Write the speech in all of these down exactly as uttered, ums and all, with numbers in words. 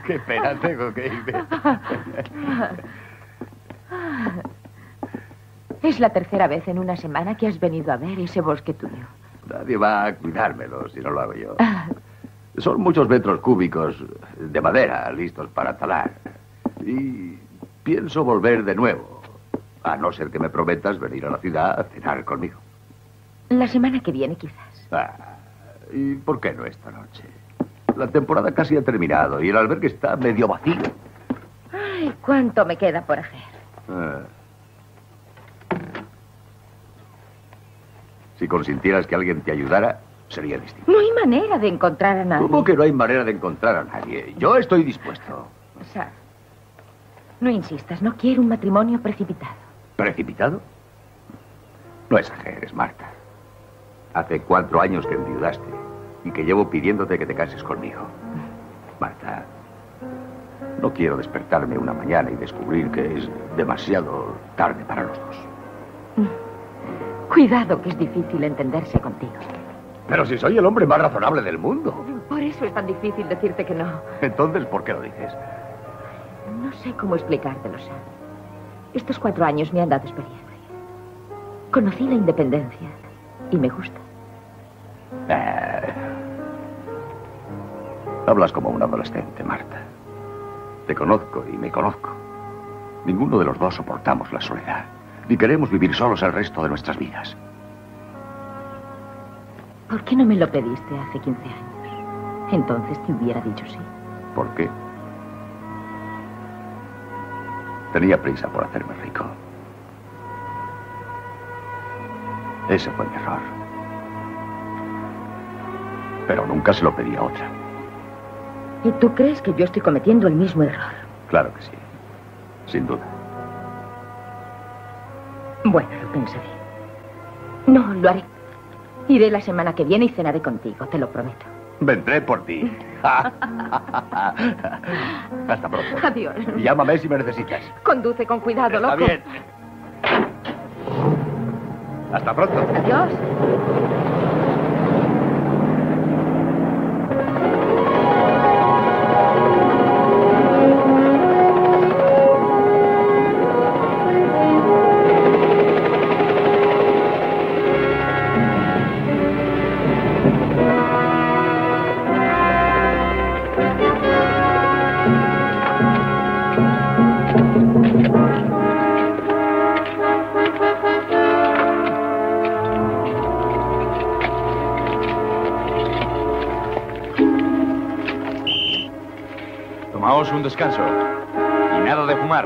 Qué pena, tengo que irme. Es la tercera vez en una semana que has venido a ver ese bosque tuyo. Nadie va a cuidármelo si no lo hago yo. Son muchos metros cúbicos de madera listos para talar. Y pienso volver de nuevo. A no ser que me prometas venir a la ciudad a cenar conmigo. La semana que viene, quizás. Ah, ¿y por qué no esta noche? La temporada casi ha terminado y el albergue está medio vacío. Ay, cuánto me queda por hacer. Ah. Si consintieras que alguien te ayudara, sería distinto. No hay manera de encontrar a nadie. ¿Cómo que no hay manera de encontrar a nadie? Yo estoy dispuesto. Sam, no insistas. No quiero un matrimonio precipitado. ¿Precipitado? No exageres, Marta. Hace cuatro años que enviudaste y que llevo pidiéndote que te cases conmigo. Marta, no quiero despertarme una mañana y descubrir que es demasiado tarde para los dos. Cuidado, que es difícil entenderse contigo. Pero si soy el hombre más razonable del mundo. Por eso es tan difícil decirte que no. Entonces, ¿por qué lo dices? No sé cómo explicártelo, Sam. Estos cuatro años me han dado experiencia. Conocí la independencia y me gusta. Eh, hablas como un adolescente, Marta. Te conozco y me conozco. Ninguno de los dos soportamos la soledad. Ni queremos vivir solos el resto de nuestras vidas. ¿Por qué no me lo pediste hace quince años? Entonces te hubiera dicho sí. ¿Por qué? Tenía prisa por hacerme rico. Ese fue mi error. Pero nunca se lo pedí a otra. ¿Y tú crees que yo estoy cometiendo el mismo error? Claro que sí. Sin duda. Bueno, lo pensaré. No, lo haré. Iré la semana que viene y cenaré contigo, te lo prometo. Vendré por ti. Hasta pronto. Adiós. Llámame si me necesitas. Conduce con cuidado, Está loco. bien. Hasta pronto. Adiós. Tomaos un descanso. Y nada de fumar.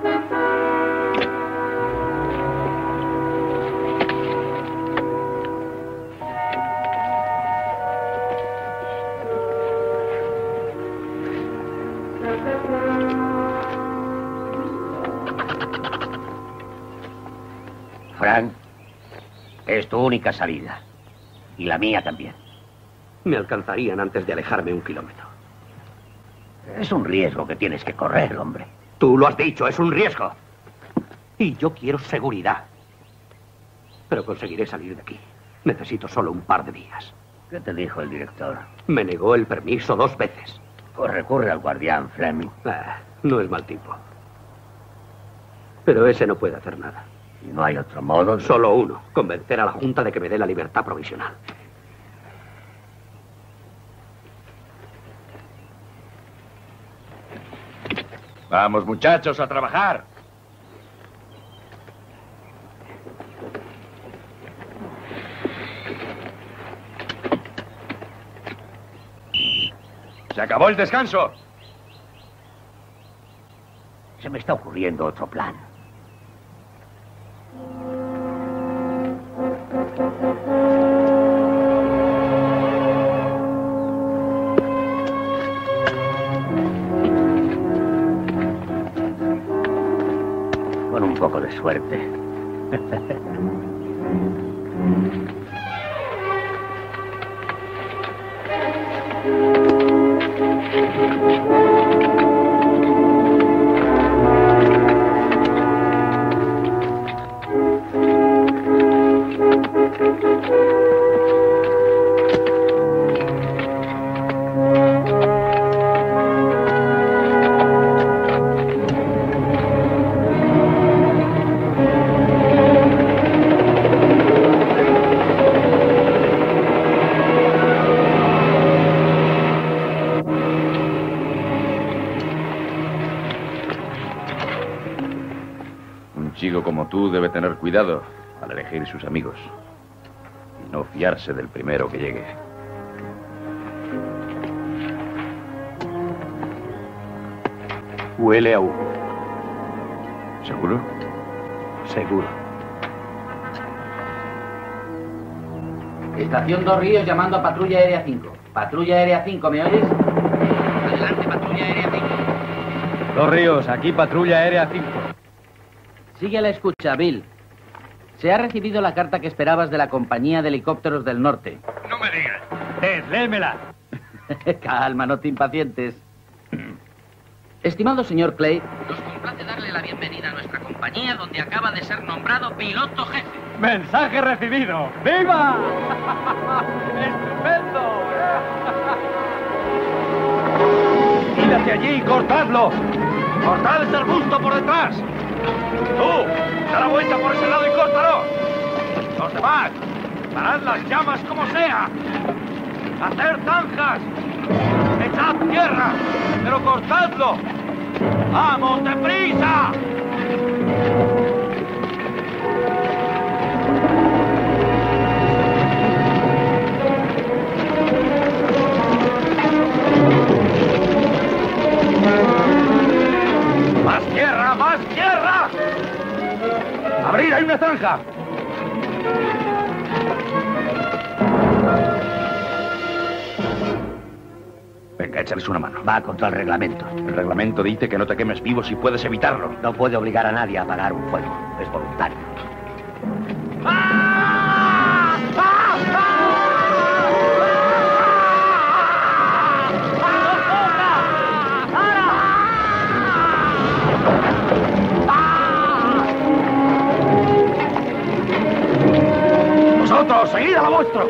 Frank, es tu única salida. Y la mía también. Me alcanzarían antes de alejarme un kilómetro. Es un riesgo que tienes que correr, hombre. Tú lo has dicho, es un riesgo. Y yo quiero seguridad. Pero conseguiré salir de aquí. Necesito solo un par de días. ¿Qué te dijo el director? Me negó el permiso dos veces. Pues recurre al guardián, Fleming. Ah, no es mal tipo. Pero ese no puede hacer nada. ¿Y no hay otro modo? De... Solo uno. Convencer a la Junta de que me dé la libertad provisional. Vamos, muchachos, a trabajar. Se acabó el descanso. Se me está ocurriendo otro plan. Con un poco de suerte. chico como tú debe tener cuidado al elegir sus amigos y no fiarse del primero que llegue. Huele a humo. ¿Seguro? Seguro. Estación Dos Ríos llamando a Patrulla Aérea cinco. Patrulla Aérea cinco, ¿me oyes? Adelante, Patrulla Aérea cinco. Dos Ríos, aquí Patrulla Aérea cinco. Sigue a la escucha, Bill. Se ha recibido la carta que esperabas de la compañía de helicópteros del norte. No me digas. Ted, léemela. Calma, no te impacientes. Estimado señor Clay, nos complace darle la bienvenida a nuestra compañía, donde acaba de ser nombrado piloto jefe. Mensaje recibido. ¡Viva! ¡Estupendo! ¡Id hacia allí y cortadlo! ¡Cortad el arbusto por detrás! ¡Tú! ¡Da la vuelta por ese lado y córtalo! ¡Los demás! ¡Parad las llamas como sea! ¡Hacer zanjas! ¡Echad tierra! ¡Pero cortadlo! ¡Vamos, deprisa! ¡Más tierra! ¡Más tierra! ¡Abrir! ¡Hay una zanja! Venga, échales una mano. Va contra el reglamento. El reglamento dice que no te quemes vivo si puedes evitarlo. No puede obligar a nadie a apagar un fuego. Es voluntario. ¡Vosotros, seguid a lo vuestro!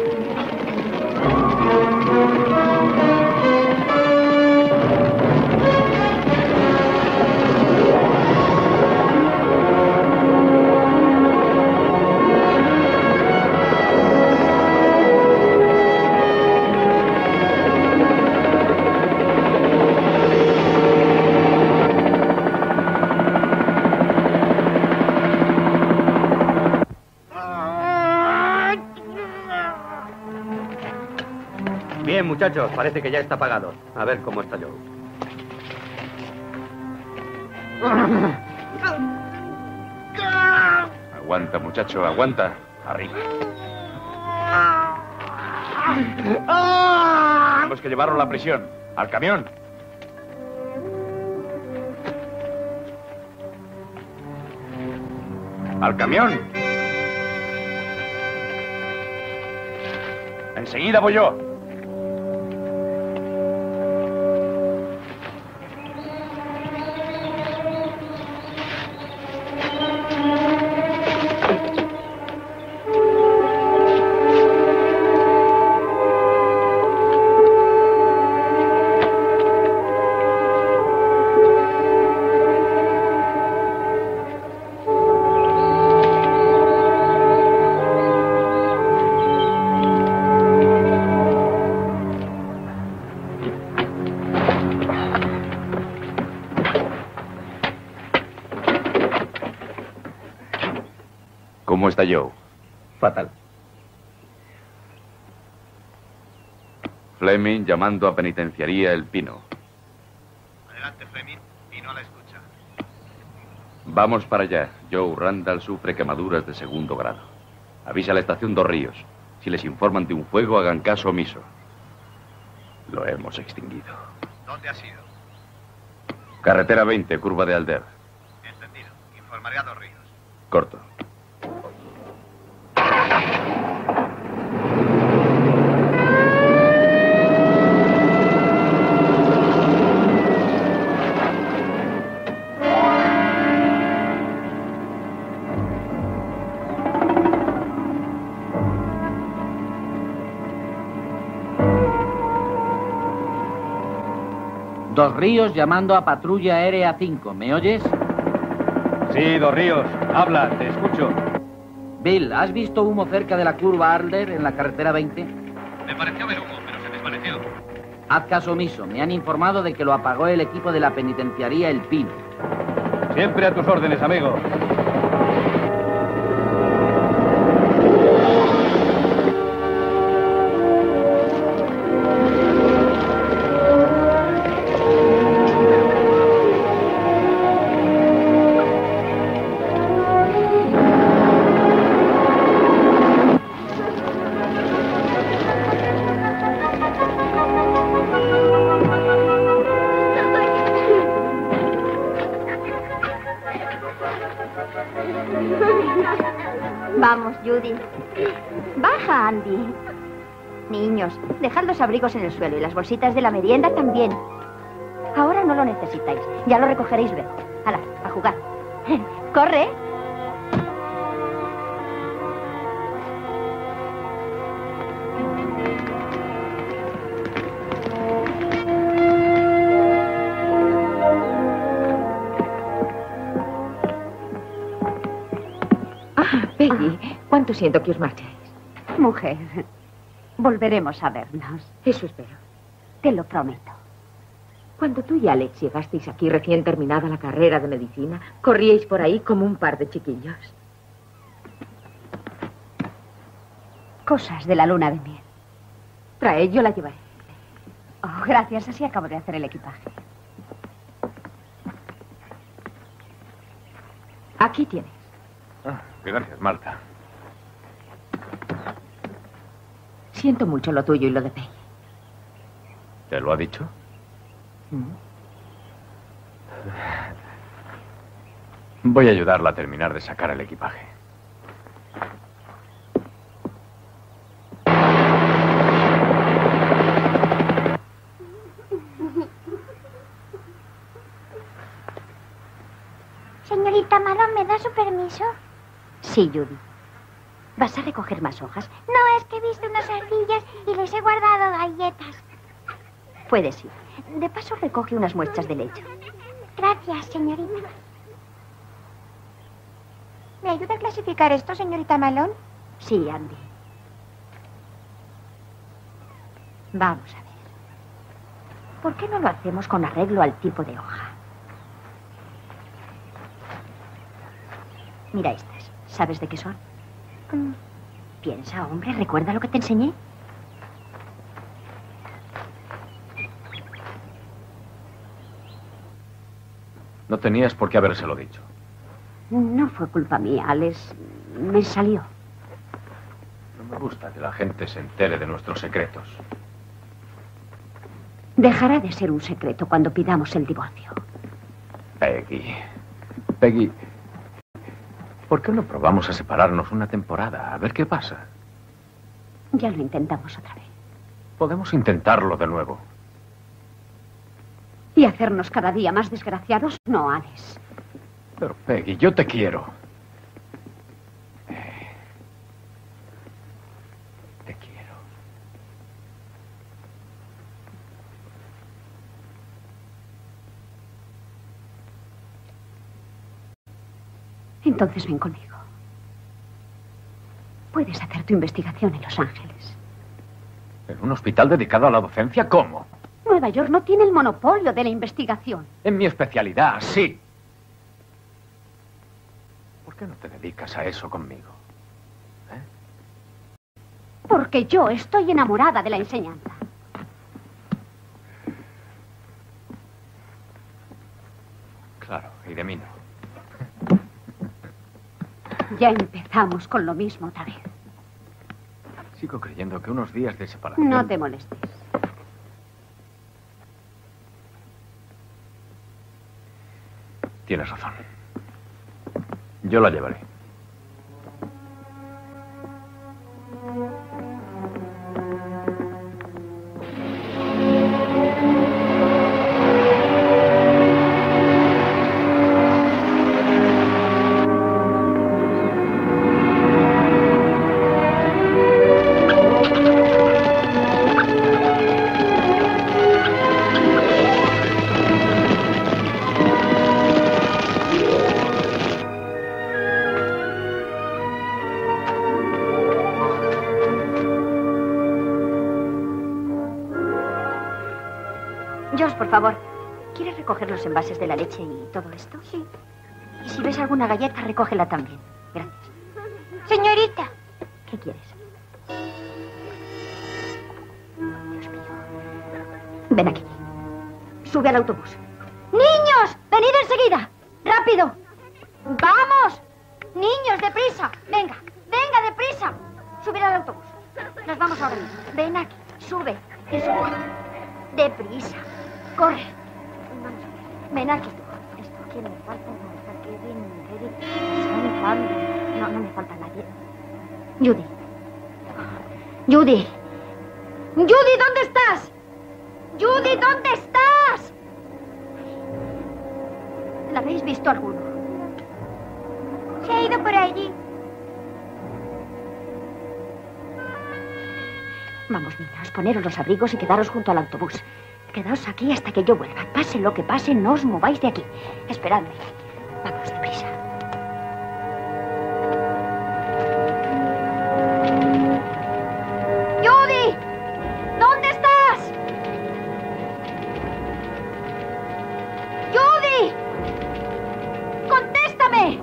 Bien, muchachos, parece que ya está apagado. A ver cómo está Joe. Aguanta, muchacho, aguanta. Arriba. Tenemos que llevarlo a la prisión. ¡Al camión! ¡Al camión! Enseguida voy yo. ¿Cómo está Joe? Fatal. Fleming llamando a penitenciaría El Pino. Adelante, Fleming. Pino a la escucha. Vamos para allá. Joe Randall sufre quemaduras de segundo grado. Avisa a la estación Dos Ríos. Si les informan de un fuego, hagan caso omiso. Lo hemos extinguido. ¿Dónde ha sido? Carretera veinte, curva de Alder. Entendido. Informaré a Dos Ríos. Corto. Dos Ríos llamando a Patrulla Aérea cinco. ¿Me oyes? Sí, Dos Ríos. Habla, te escucho. Bill, ¿has visto humo cerca de la curva Alder en la carretera veinte? Me pareció ver humo, pero se desvaneció. Haz caso omiso. Me han informado de que lo apagó el equipo de la penitenciaría El Pino. Siempre a tus órdenes, amigo. Vamos, Judy. Baja, Andy. Niños, dejad los abrigos en el suelo y las bolsitas de la merienda también. Ahora no lo necesitáis. Ya lo recogeréis luego. Hala, a jugar. ¡Corre! Ah, Peggy, ¿cuánto siento que os marchéis? Mujer, volveremos a vernos. Eso espero. Te lo prometo. Cuando tú y Alex llegasteis aquí recién terminada la carrera de medicina, corríais por ahí como un par de chiquillos. Cosas de la luna de miel. Traed, yo la llevaré. Oh, gracias, así acabo de hacer el equipaje. Aquí tienes. Ah, gracias, Marta. Siento mucho lo tuyo y lo de Peggy. ¿Te lo ha dicho? Voy a ayudarla a terminar de sacar el equipaje. Señorita Malone, ¿me da su permiso? Sí, Judy. ¿Vas a recoger más hojas? No, es que he visto unas ardillas y les he guardado galletas. Puedes ir. De paso, recoge unas muestras de leche. Gracias, señorita. ¿Me ayuda a clasificar esto, señorita Malone? Sí, Andy. Vamos a ver. ¿Por qué no lo hacemos con arreglo al tipo de hoja? Mira estas. ¿Sabes de qué son? Mm. Piensa, hombre, ¿recuerda lo que te enseñé? No tenías por qué habérselo dicho. No fue culpa mía, Alex. Me salió. No me gusta que la gente se entere de nuestros secretos. Dejará de ser un secreto cuando pidamos el divorcio. Peggy. Peggy. ¿Por qué no probamos a separarnos una temporada? A ver qué pasa. Ya lo intentamos otra vez. Podemos intentarlo de nuevo. ¿Y hacernos cada día más desgraciados? No, Alex. Pero, Peggy, yo te quiero. Te quiero. Entonces ven conmigo. Puedes hacer tu investigación en Los Ángeles. ¿En un hospital dedicado a la docencia? ¿Cómo? Nueva York no tiene el monopolio de la investigación. En mi especialidad, sí. ¿Por qué no te dedicas a eso conmigo? ¿Eh? Porque yo estoy enamorada de la enseñanza. Claro, y de mí no. Ya empezamos con lo mismo otra vez. Sigo creyendo que unos días de separación... No te molestes. Tienes razón. Yo la llevaré. Josh, por favor, ¿quieres recoger los envases de la leche y todo esto? Sí. Y si ves alguna galleta, recógela también. Gracias. Señorita. ¿Qué quieres? Dios mío. Ven aquí. Sube al autobús. ¡Niños! ¡Venid enseguida! ¡Rápido! ¡Vamos! Niños, deprisa. Venga, venga, deprisa. Subir al autobús. Nos vamos ahora mismo. Ven aquí, sube. Y sube. Deprisa. Corre. Vamos a ver. Ven aquí tú. Esto, ¿quién me falta? Kevin, Eric, Sam, Randy. No, no me falta nadie. Judy. Judy. Judy, ¿dónde estás? Judy, ¿dónde estás? ¿La habéis visto alguno? Se ha ido por allí. Vamos, niños, poneros los abrigos y quedaros junto al autobús. Quedaos aquí hasta que yo vuelva. Pase lo que pase, no os mováis de aquí. Esperadme. Vamos, deprisa. ¡Judy! ¿Dónde estás? ¡Judy! ¡Contéstame!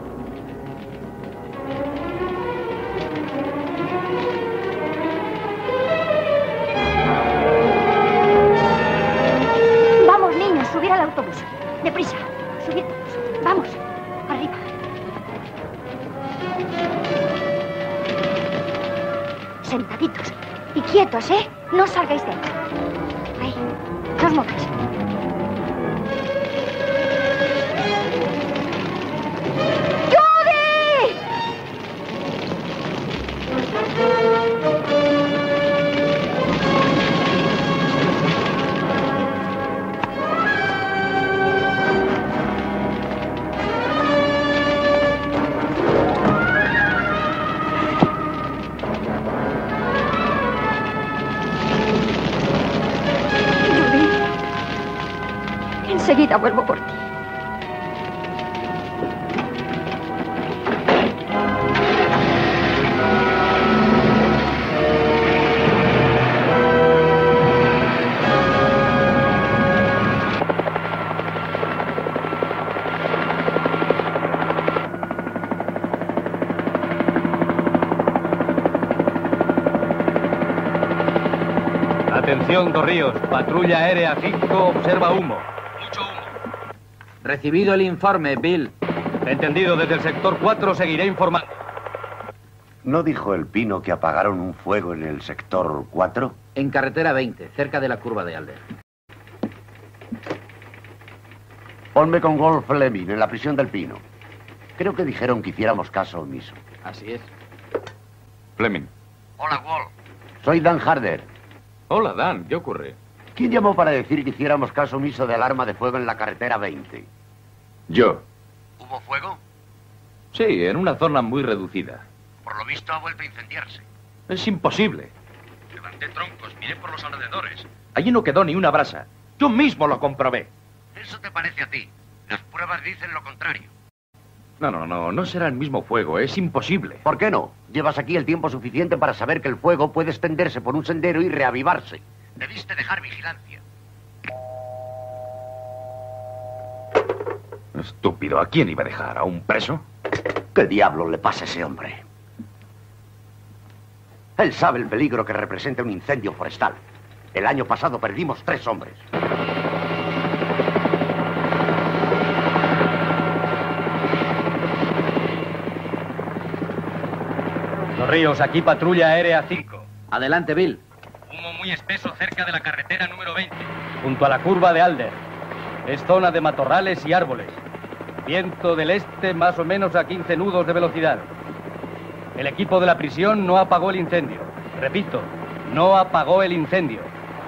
Vamos, niños, subir al autobús. Deprisa, subid todos. Vamos, arriba. Sentaditos y quietos, ¿eh? No salgáis de ahí. Ahí, no os mováis. Enseguida vuelvo por ti. Atención, Dos Ríos. Patrulla aérea cinco observa humo. Recibido el informe, Bill. Entendido, desde el sector cuatro seguiré informando. ¿No dijo el Pino que apagaron un fuego en el sector cuatro? En carretera veinte, cerca de la curva de Alder. Ponme con Wolf Fleming en la prisión del Pino. Creo que dijeron que hiciéramos caso omiso. Así es. Fleming. Hola, Wolf. Soy Dan Harder. Hola, Dan. ¿Qué ocurre? ¿Quién llamó para decir que hiciéramos caso omiso de alarma de fuego en la carretera veinte? Yo. ¿Hubo fuego? Sí, en una zona muy reducida. Por lo visto ha vuelto a incendiarse. Es imposible. Levanté troncos, miré por los alrededores. Allí no quedó ni una brasa. Yo mismo lo comprobé. Eso te parece a ti. Las pruebas dicen lo contrario. No, no, no, no será el mismo fuego. Es imposible. ¿Por qué no? Llevas aquí el tiempo suficiente para saber que el fuego puede extenderse por un sendero y reavivarse. Debiste dejar vigilancia. Estúpido, ¿a quién iba a dejar? ¿A un preso? ¿Qué diablo le pasa a ese hombre? Él sabe el peligro que representa un incendio forestal. El año pasado perdimos tres hombres. Los Ríos, aquí patrulla aérea cinco. Adelante, Bill. Humo muy espeso cerca de la carretera número veinte. Junto a la curva de Alder. Es zona de matorrales y árboles. Viento del este más o menos a quince nudos de velocidad. El equipo de la prisión no apagó el incendio. Repito, no apagó el incendio.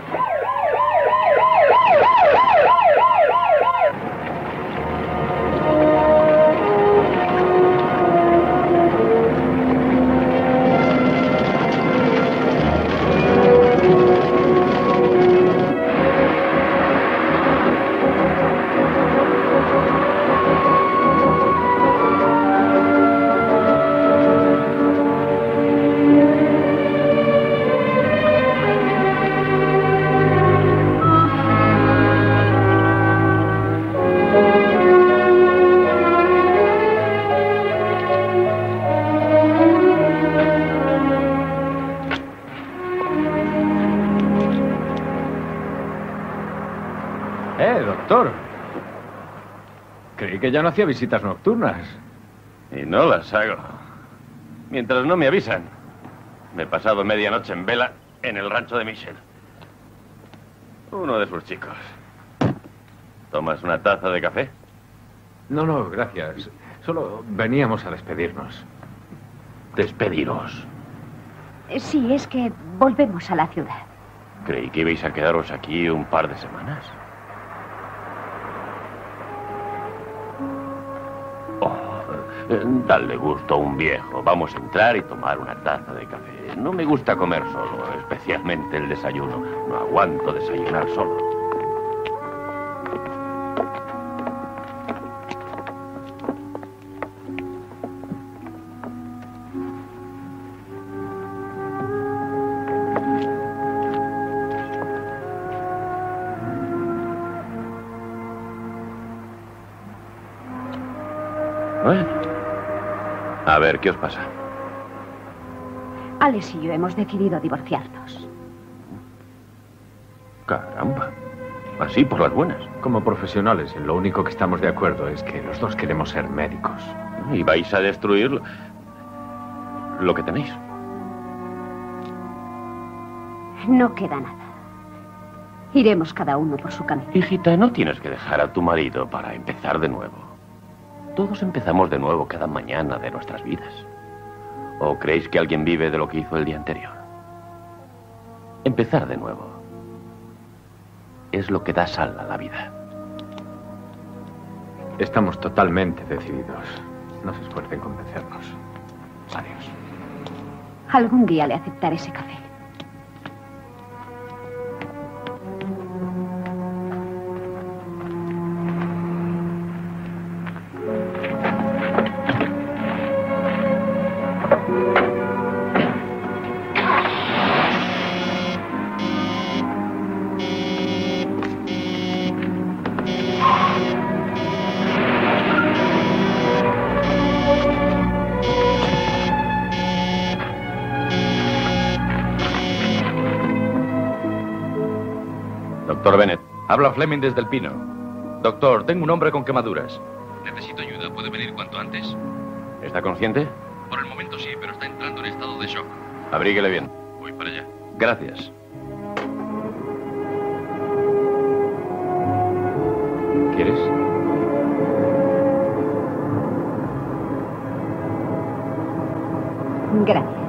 Eh, doctor. Creí que ya no hacía visitas nocturnas. Y no las hago. Mientras no me avisan. Me he pasado medianoche en vela en el rancho de Michel. Uno de sus chicos. ¿Tomas una taza de café? No, no, gracias. Solo veníamos a despedirnos. ¿Despediros? Sí, es que volvemos a la ciudad. Creí que ibais a quedaros aquí un par de semanas. Oh, eh, dale gusto a un viejo. Vamos a entrar y tomar una taza de café. No me gusta comer solo, especialmente el desayuno. No aguanto desayunar solo. Bueno. A ver, ¿qué os pasa? Alex y yo hemos decidido divorciarnos. Caramba. Así, por las buenas. Como profesionales, en lo único que estamos de acuerdo es que los dos queremos ser médicos. Y vais a destruir lo que tenéis. No queda nada. Iremos cada uno por su camino. Hijita, no tienes que dejar a tu marido para empezar de nuevo. Todos empezamos de nuevo cada mañana de nuestras vidas. ¿O creéis que alguien vive de lo que hizo el día anterior? Empezar de nuevo es lo que da sal a la vida. Estamos totalmente decididos. No se esfuercen en convencernos. Adiós. Algún día le aceptaré ese café. Doctor Bennett. Habla Fleming desde el Pino. Doctor, tengo un hombre con quemaduras. Necesito ayuda. ¿Puede venir cuanto antes? ¿Está consciente? Por el momento sí, pero está entrando en estado de shock. Abríguele bien. Voy para allá. Gracias. ¿Quieres? Gracias.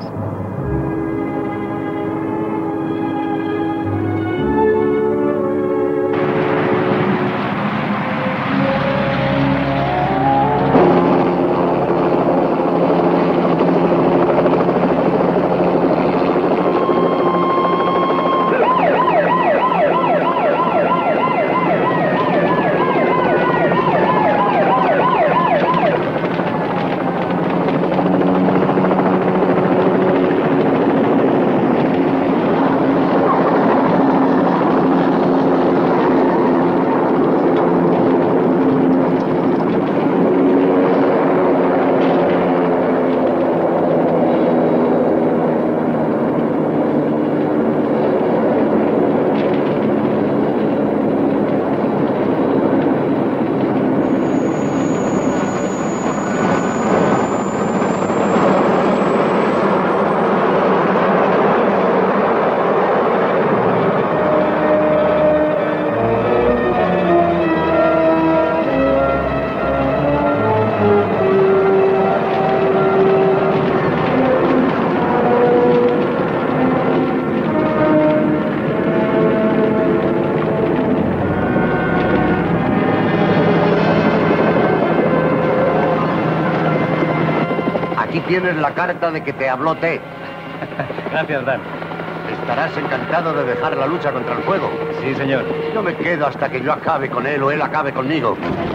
Tienes la carta de que te habló T. Gracias, Dan. ¿Estarás encantado de dejar la lucha contra el fuego? Sí, señor. Yo me quedo hasta que yo acabe con él o él acabe conmigo.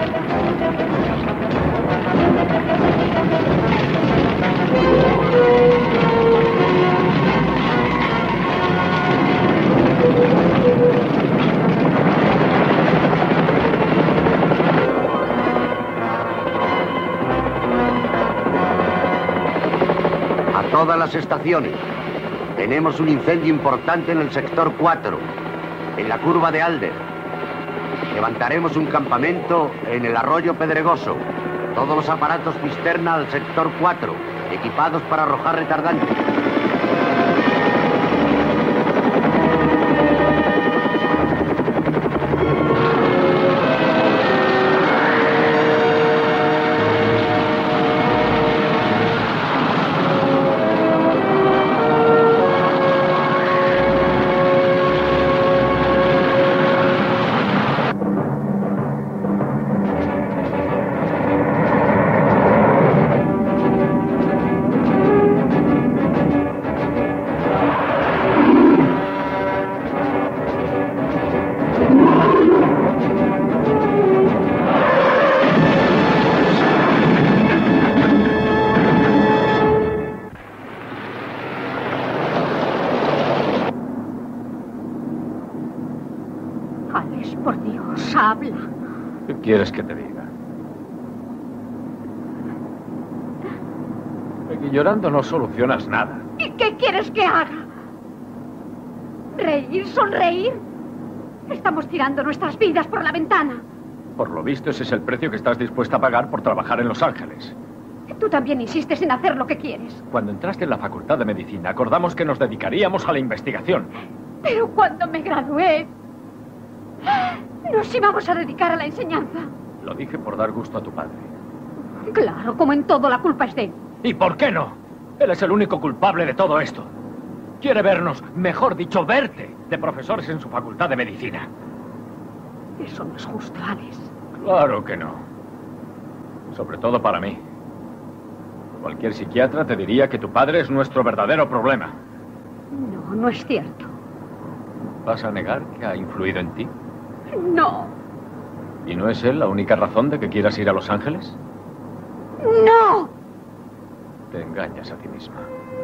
Todas las estaciones. Tenemos un incendio importante en el sector cuatro, en la curva de Alder. Levantaremos un campamento en el arroyo Pedregoso. Todos los aparatos cisterna al sector cuatro, equipados para arrojar retardantes. quieres que te diga? Peggy, llorando no solucionas nada. ¿Y qué quieres que haga? ¿Reír? ¿Sonreír? Estamos tirando nuestras vidas por la ventana. Por lo visto, ese es el precio que estás dispuesta a pagar por trabajar en Los Ángeles. Tú también insistes en hacer lo que quieres. Cuando entraste en la Facultad de Medicina, acordamos que nos dedicaríamos a la investigación. Pero cuando me gradué, nos íbamos a dedicar a la enseñanza. Lo dije por dar gusto a tu padre. Claro, como en todo la culpa es de él. ¿Y por qué no? Él es el único culpable de todo esto. Quiere vernos, mejor dicho, verte, de profesores en su Facultad de Medicina. Eso no es justo, Alex. Claro que no. Sobre todo para mí. Cualquier psiquiatra te diría que tu padre es nuestro verdadero problema. No, no es cierto. ¿Vas a negar que ha influido en ti? No. ¿Y no es él la única razón de que quieras ir a Los Ángeles? ¡No! Te engañas a ti misma.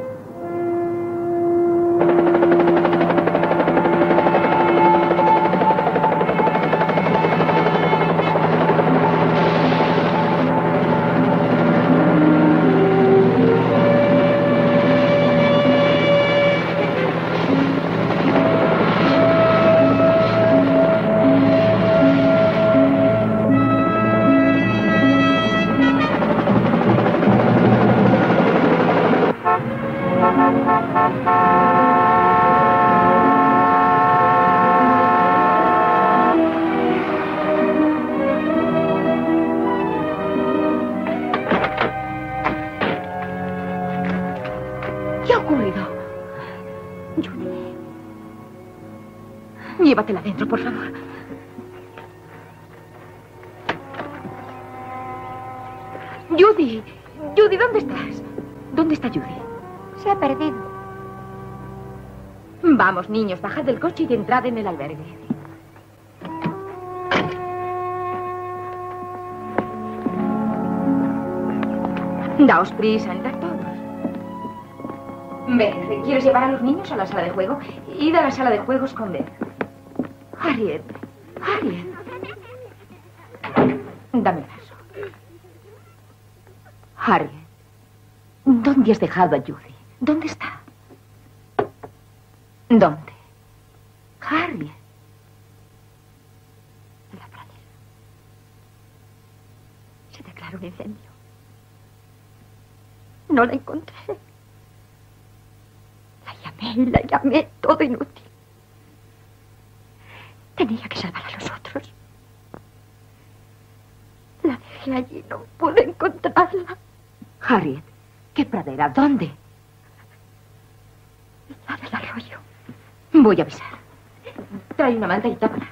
Llévatela dentro, por favor. Judy, Judy, ¿dónde estás? ¿Dónde está Judy? Se ha perdido. Vamos, niños, bajad del coche y entrad en el albergue. Daos prisa, entrad todos. Beth, ¿quieres llevar a los niños a la sala de juego? Id a la sala de juegos con Beth. Harriet, Harriet. Dame el vaso. Harriet, ¿dónde has dejado a Judy? ¿Dónde está? ¿Dónde? Harriet. En la pradera. Se declaró un incendio. No la encontré. La llamé y la llamé, todo inútil. Tenía que salvar a los otros. La dejé allí, no pude encontrarla. Harriet, ¿qué pradera? ¿Dónde? La del arroyo. Voy a avisar. Trae una manta y tápala.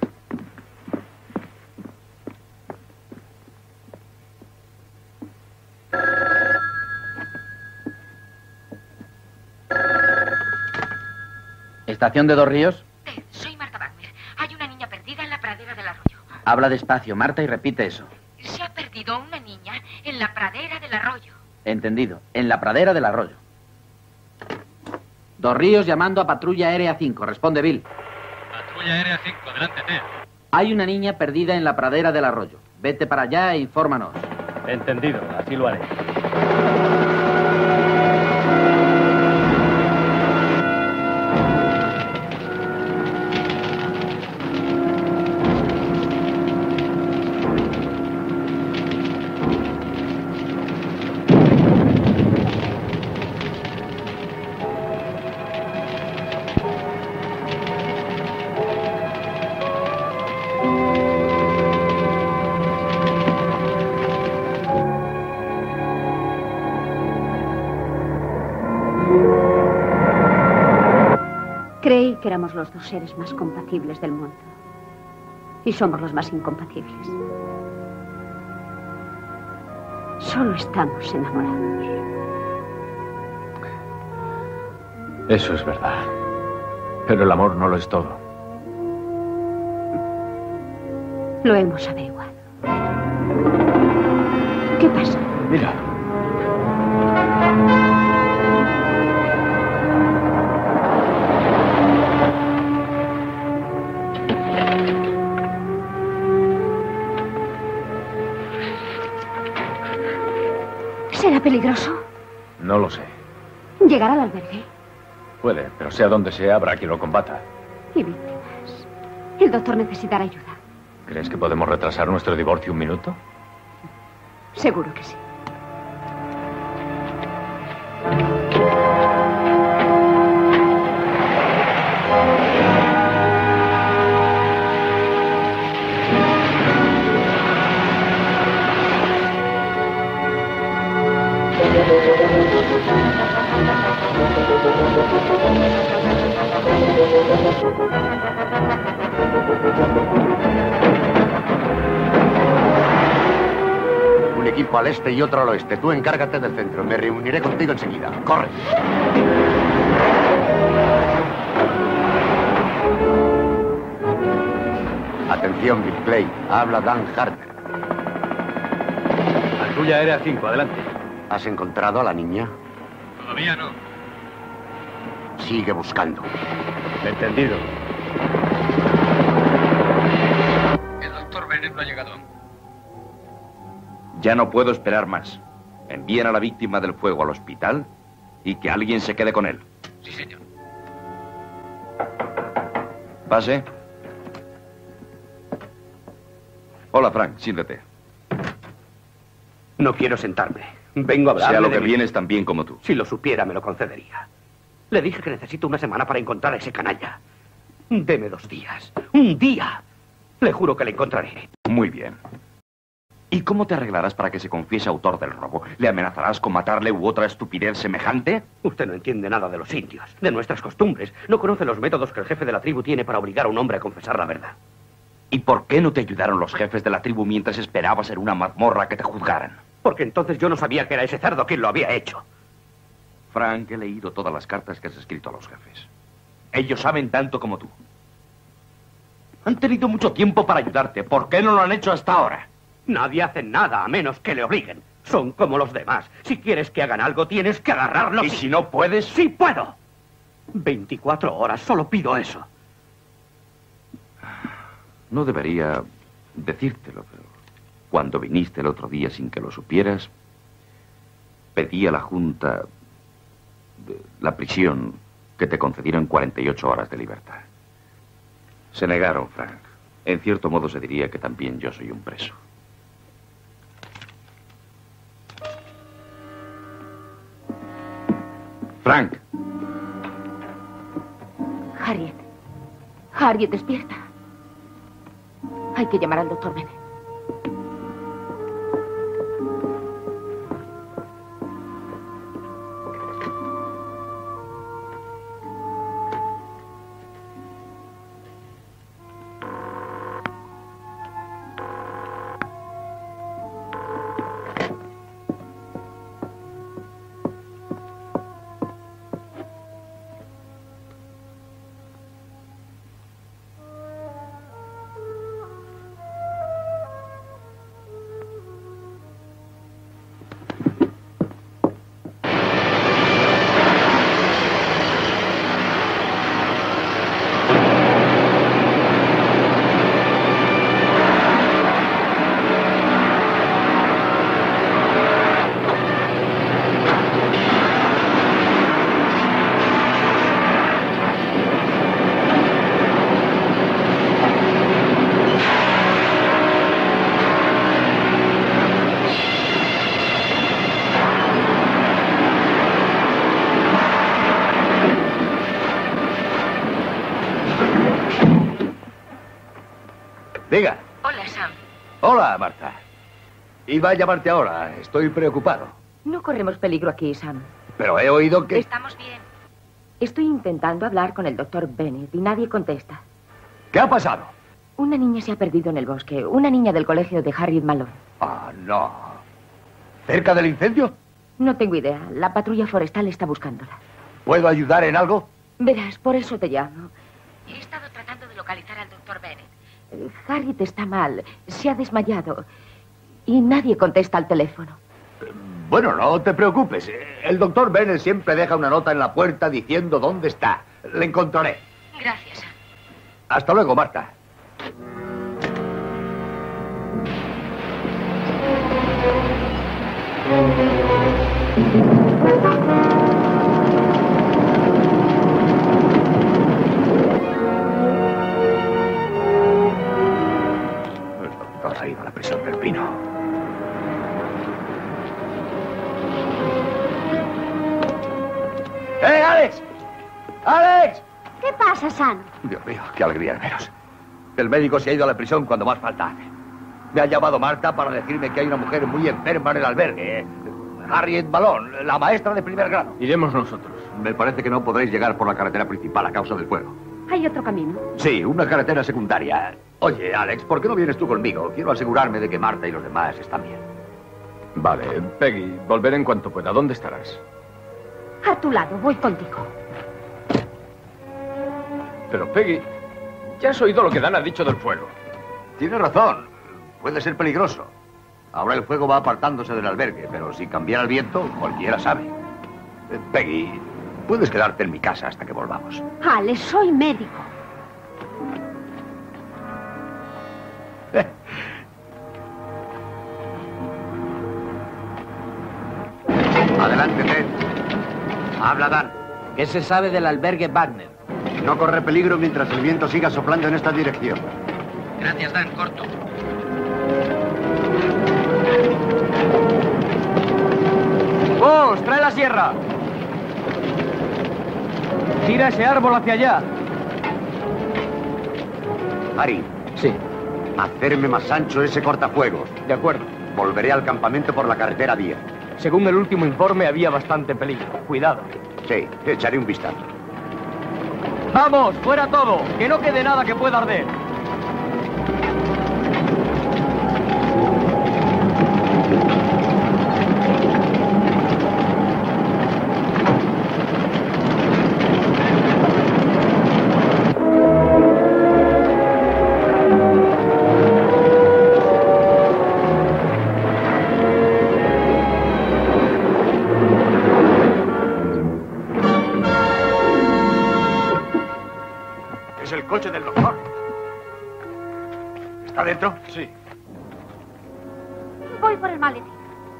¿Estación de Dos Ríos? Soy Marta Wagner. Hay una niña perdida en la pradera del arroyo. Habla despacio, Marta, y repite eso. Se ha perdido una niña en la pradera del arroyo. Entendido. En la pradera del arroyo. Dos Ríos llamando a Patrulla Aérea cinco. Responde, Bill. Patrulla Aérea cinco, adelante, T. Hay una niña perdida en la pradera del arroyo. Vete para allá e infórmanos. Entendido, así lo haré. Creí que éramos los dos seres más compatibles del mundo. Y somos los más incompatibles. Solo estamos enamorados. Eso es verdad. Pero el amor no lo es todo. Lo hemos averiguado. ¿Qué pasa? Mira. ¿Será peligroso? No lo sé. ¿Llegar al albergue? Puede, pero sea donde sea, habrá quien lo combata. Y víctimas. El doctor necesitará ayuda. ¿Crees que podemos retrasar nuestro divorcio un minuto? Seguro que sí. Un equipo al este y otro al oeste. Tú encárgate del centro. Me reuniré contigo enseguida. ¡Corre! Atención, Bill Clay. Habla Dan Harder. Patrulla aérea cinco, adelante. ¿Has encontrado a la niña? Todavía no. Sigue buscando. Entendido. El doctor Bennett no ha llegado aún. Ya no puedo esperar más. Envíen a la víctima del fuego al hospital y que alguien se quede con él. Sí, señor. Pase. Hola, Frank, siéntate. No quiero sentarme. Vengo a hablar. Sea lo que vienes tan bien como tú. Si lo supiera, me lo concedería. Le dije que necesito una semana para encontrar a ese canalla. Deme dos días. ¡Un día! Le juro que le encontraré. Muy bien. ¿Y cómo te arreglarás para que se confiese autor del robo? ¿Le amenazarás con matarle u otra estupidez semejante? Usted no entiende nada de los indios, de nuestras costumbres. No conoce los métodos que el jefe de la tribu tiene para obligar a un hombre a confesar la verdad. ¿Y por qué no te ayudaron los jefes de la tribu mientras esperabas en una mazmorra que te juzgaran? Porque entonces yo no sabía que era ese cerdo quien lo había hecho. Frank, he leído todas las cartas que has escrito a los jefes. Ellos saben tanto como tú. Han tenido mucho tiempo para ayudarte. ¿Por qué no lo han hecho hasta ahora? Nadie hace nada a menos que le obliguen. Son como los demás. Si quieres que hagan algo, tienes que agarrarlos. ¿Y si no puedes? ¡Sí puedo! veinticuatro horas, solo pido eso. No debería decírtelo, pero cuando viniste el otro día sin que lo supieras, pedí a la Junta de la prisión que te concedieran cuarenta y ocho horas de libertad. Se negaron, Frank. En cierto modo se diría que también yo soy un preso. Frank. Harriet. Harriet, despierta. Hay que llamar al doctor Bennett. Diga. Hola, Sam. Hola, Marta. Iba a llamarte ahora. Estoy preocupado. No corremos peligro aquí, Sam. Pero he oído que... Estamos bien. Estoy intentando hablar con el doctor Bennett y nadie contesta. ¿Qué ha pasado? Una niña se ha perdido en el bosque. Una niña del colegio de Harriet Malone. Ah, no. ¿Cerca del incendio? No tengo idea. La patrulla forestal está buscándola. ¿Puedo ayudar en algo? Verás, por eso te llamo. He estado tratando de localizar al doctor Bennett. Eh, Harriet está mal. Se ha desmayado. Y nadie contesta al teléfono. Bueno, no te preocupes. El doctor Bennett siempre deja una nota en la puerta diciendo dónde está. Le encontraré. Gracias. Hasta luego, Marta. ¡Alex! ¿Qué pasa, Sam? Dios mío, qué alegría de veros. El médico se ha ido a la prisión cuando más falta hace. Me ha llamado Marta para decirme que hay una mujer muy enferma en el albergue. Harriet Balón, la maestra de primer grado. Iremos nosotros. Me parece que no podréis llegar por la carretera principal a causa del fuego. Hay otro camino. Sí, una carretera secundaria. Oye, Alex, ¿por qué no vienes tú conmigo? Quiero asegurarme de que Marta y los demás están bien. Vale, Peggy, volveré en cuanto pueda. ¿Dónde estarás? A tu lado, voy contigo. Pero, Peggy, ya has oído lo que Dan ha dicho del fuego. Tienes razón. Puede ser peligroso. Ahora el fuego va apartándose del albergue, pero si cambiara el viento, cualquiera sabe. Eh, Peggy, puedes quedarte en mi casa hasta que volvamos. Alex, soy médico. Adelante, Ted. Habla, Dan. ¿Qué se sabe del albergue Wagner? No corre peligro mientras el viento siga soplando en esta dirección. Gracias, Dan. Corto. ¡Vos! ¡Trae la sierra! Tira ese árbol hacia allá. Harry. Sí. Hacerme más ancho ese cortafuegos. De acuerdo. Volveré al campamento por la carretera diez. Según el último informe, había bastante peligro. Cuidado. Sí, echaré un vistazo. ¡Vamos! ¡Fuera todo! ¡Que no quede nada que pueda arder! Es el coche del doctor. ¿Está dentro? Sí. Voy por el maletín.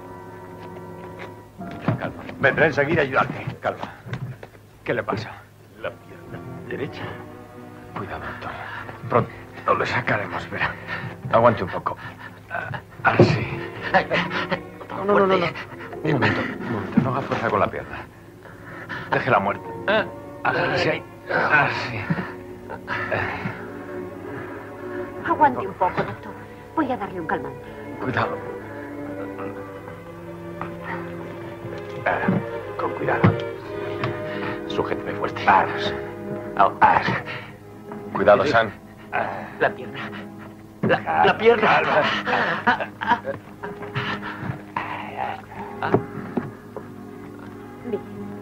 Calma. Vendré enseguida a ayudarte. Calma. ¿Qué le pasa? La pierna derecha. Cuidado, doctor. Pronto lo sacaremos, espera. Aguante un poco. Así. No, no, no, no, no. Un momento, un momento. No haga fuerza con la pierna. Déjela muerta. Agárrese ahí. Así. Aguante un poco, doctor. Voy a darle un calmante. Cuidado. Ah, con cuidado. Sujéteme fuerte. Vamos. Ah, ah. Cuidado, Sam. La pierna. La, la pierna. Bien.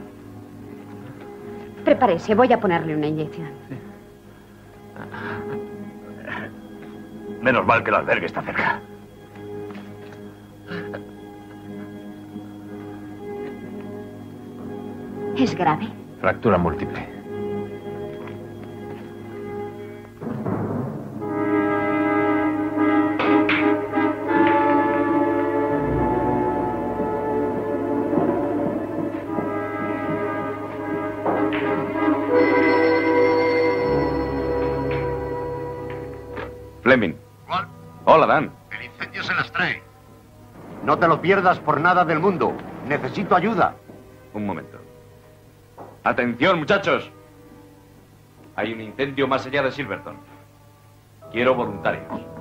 Prepárese, voy a ponerle una inyección. Menos mal que el albergue está cerca. ¿Es grave? Fractura múltiple. Fleming. Hola, Dan. El incendio se las trae. No te lo pierdas por nada del mundo. Necesito ayuda. Un momento. Atención, muchachos. Hay un incendio más allá de Silverton. Quiero voluntarios.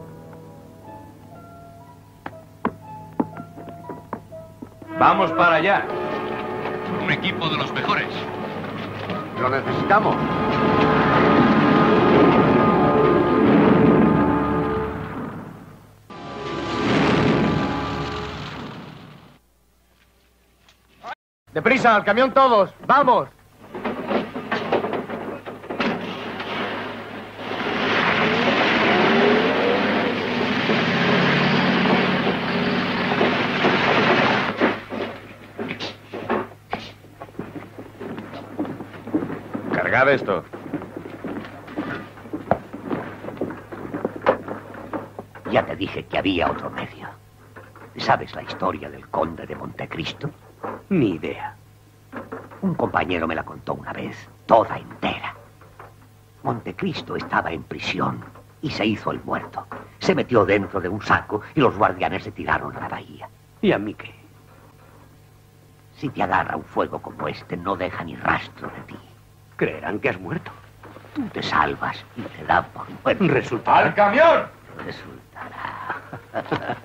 Vamos para allá. Un equipo de los mejores. Lo necesitamos. ¡Deprisa, al camión todos! ¡Vamos! Cargad esto. Ya te dije que había otro medio. ¿Sabes la historia del conde de Montecristo? Ni idea. Un compañero me la contó una vez, toda entera. Montecristo estaba en prisión y se hizo el muerto. Se metió dentro de un saco y los guardianes se tiraron a la bahía. ¿Y a mí qué? Si te agarra un fuego como este, no deja ni rastro de ti. Creerán que has muerto. Tú te salvas y te da por muerto. Resultará. ¡Al camión! Resultará.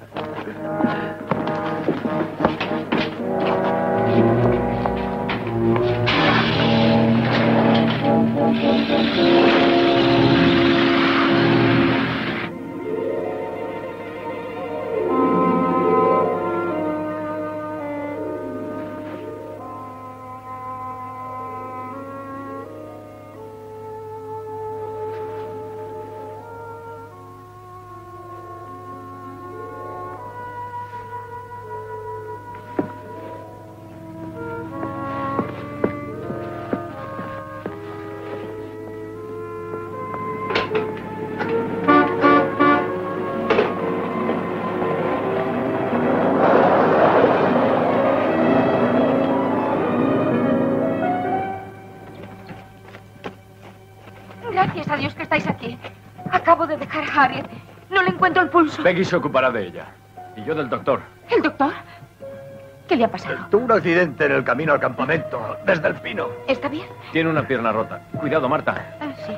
Gracias a Dios que estáis aquí. Acabo de dejar a Harriet. No le encuentro el pulso. Peggy se ocupará de ella. Y yo del doctor. ¿El doctor? ¿Qué le ha pasado? Tuvo un accidente en el camino al campamento, desde el pino. ¿Está bien? Tiene una pierna rota. Cuidado, Marta. Ah, sí.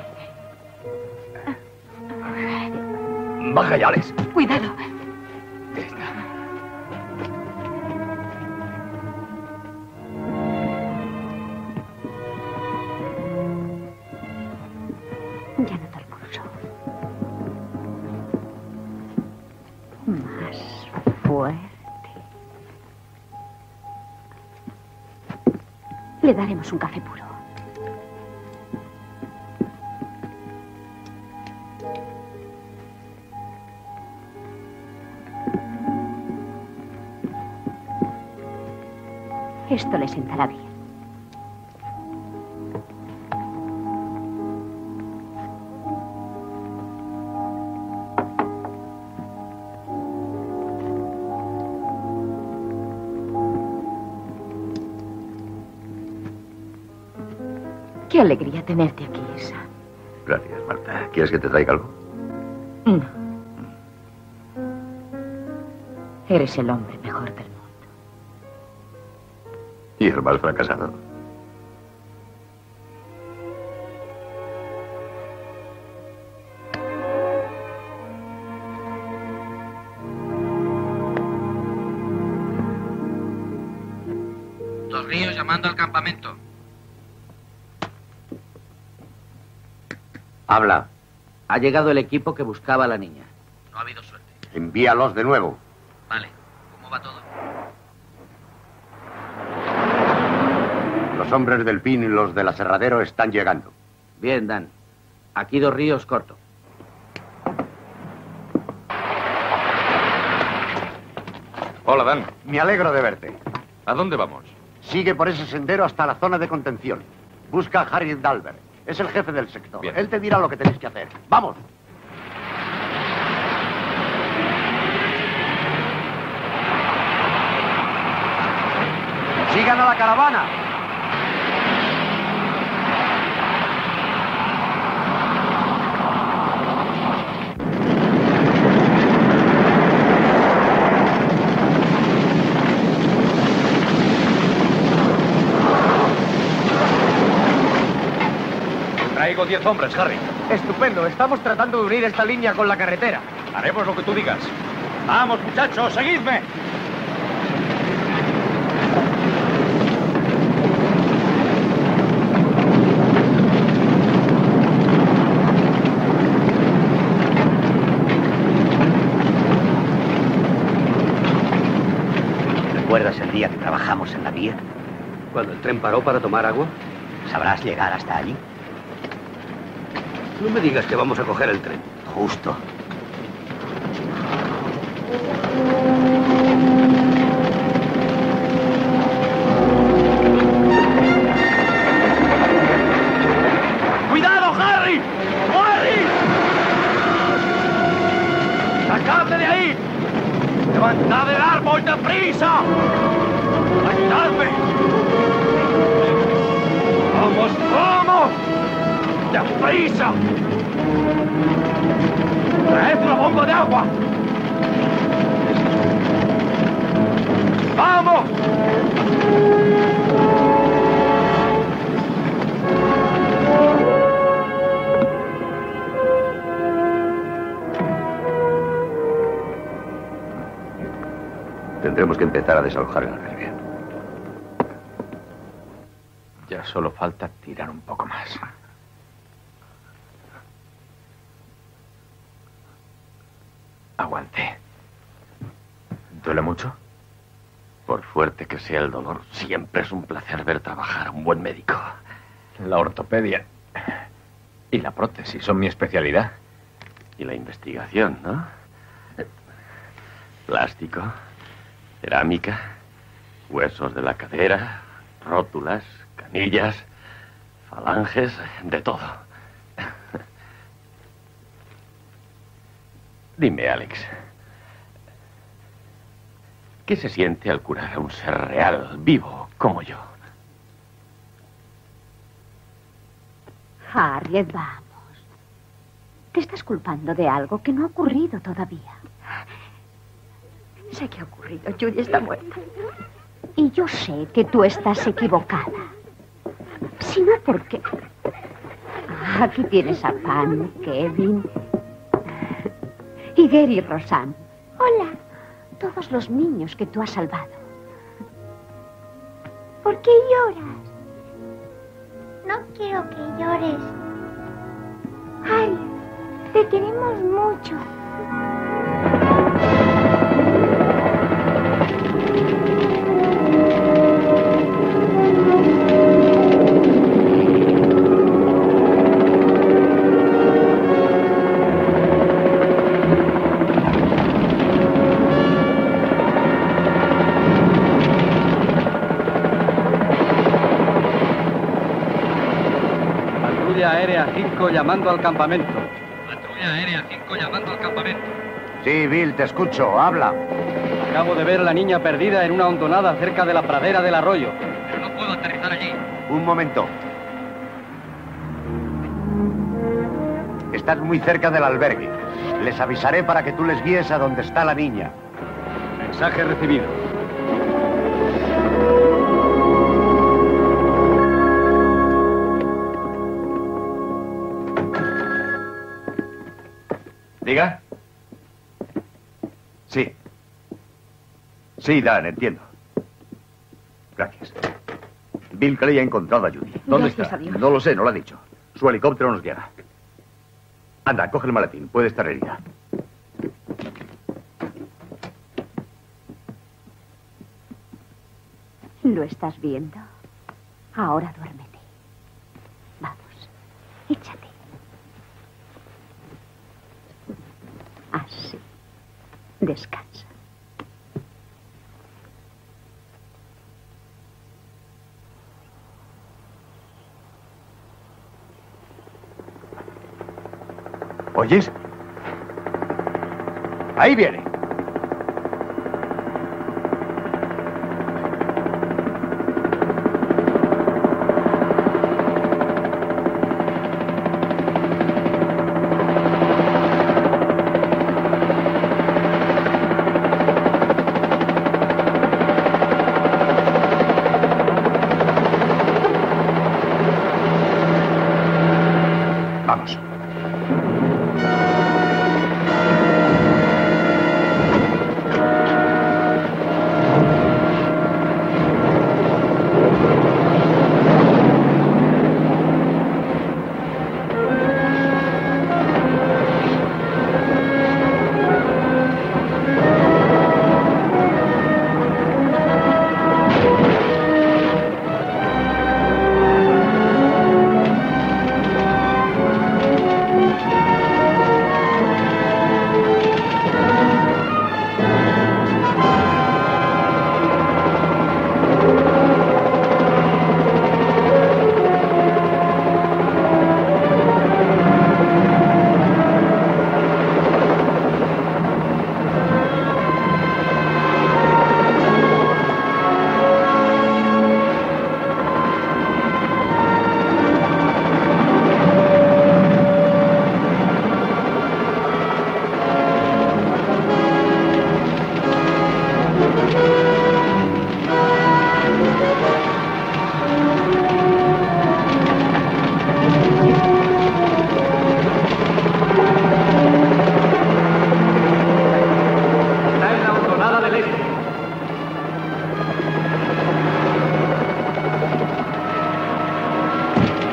Baja ya, Alex. Cuidado. Ya noto el pulso. Más fuerte. Le daremos un café puro. Esto le sentará bien. Qué alegría tenerte aquí, Isa. Gracias, Marta. ¿Quieres que te traiga algo? No. Eres el hombre mejor del mundo. ¿Y el mal fracasado? Dos Ríos llamando al campamento. Habla. Ha llegado el equipo que buscaba a la niña. No ha habido suerte. Envíalos de nuevo. Vale. ¿Cómo va todo? Los hombres del pin y los del aserradero están llegando. Bien, Dan. Aquí Dos Ríos corto. Hola, Dan. Me alegro de verte. ¿A dónde vamos? Sigue por ese sendero hasta la zona de contención. Busca a Harry Dalbert. Es el jefe del sector. Bien. Él te dirá lo que tenéis que hacer. ¡Vamos! ¡Sigan a la caravana! Traigo diez hombres, Harry. Estupendo. Estamos tratando de unir esta línea con la carretera. Haremos lo que tú digas. ¡Vamos, muchachos! ¡Seguidme! ¿Recuerdas el día que trabajamos en la vía? Cuando el tren paró para tomar agua. ¿Sabrás llegar hasta allí? No me digas que vamos a coger el tren. Justo. ¡Cuidado, Harry! ¡Harry! ¡Sacadme de ahí! ¡Levantad el árbol deprisa! ¡Ayudadme! ¡Vamos, vamos! ¡Deprisa! ¡Traed una bomba de agua! ¡Vamos! tenemos que empezar a desalojar el albergue. Ya solo falta tirar un poco más. Aguante. ¿Duele mucho? Por fuerte que sea el dolor, siempre es un placer ver trabajar a un buen médico. La ortopedia y la prótesis son mi especialidad. Y la investigación, ¿no? Plástico, cerámica, huesos de la cadera, rótulas, canillas, falanges, de todo. Dime, Alex, ¿qué se siente al curar a un ser real, vivo, como yo? Harriet, vamos. Te estás culpando de algo que no ha ocurrido todavía. Sé que ha ocurrido. Judy está muerta. Y yo sé que tú estás equivocada. Si no, ¿por qué? Aquí tienes a Pan, Kevin y Gary y Rosanne. Hola. Todos los niños que tú has salvado. ¿Por qué lloras? No quiero que llores. Harry, te queremos mucho. Aérea cinco llamando al campamento. Patrulla Aérea cinco llamando al campamento. Sí, Bill, te escucho. Habla. Acabo de ver a la niña perdida en una hondonada cerca de la pradera del arroyo. Pero no puedo aterrizar allí. Un momento. Estás muy cerca del albergue. Les avisaré para que tú les guíes a donde está la niña. Mensaje recibido. ¿Diga? Sí. Sí, Dan, entiendo. Gracias. Bill Clay ha encontrado a Judy. ¿Dónde Gracias está? a Dios. No lo sé, no lo ha dicho. Su helicóptero nos guiará. Anda, coge el maletín. Puede estar herida. ¿Lo estás viendo? Ahora duérmete. Vamos, échate. Así. Descansa. ¿Oyes? Ahí viene. Vamos.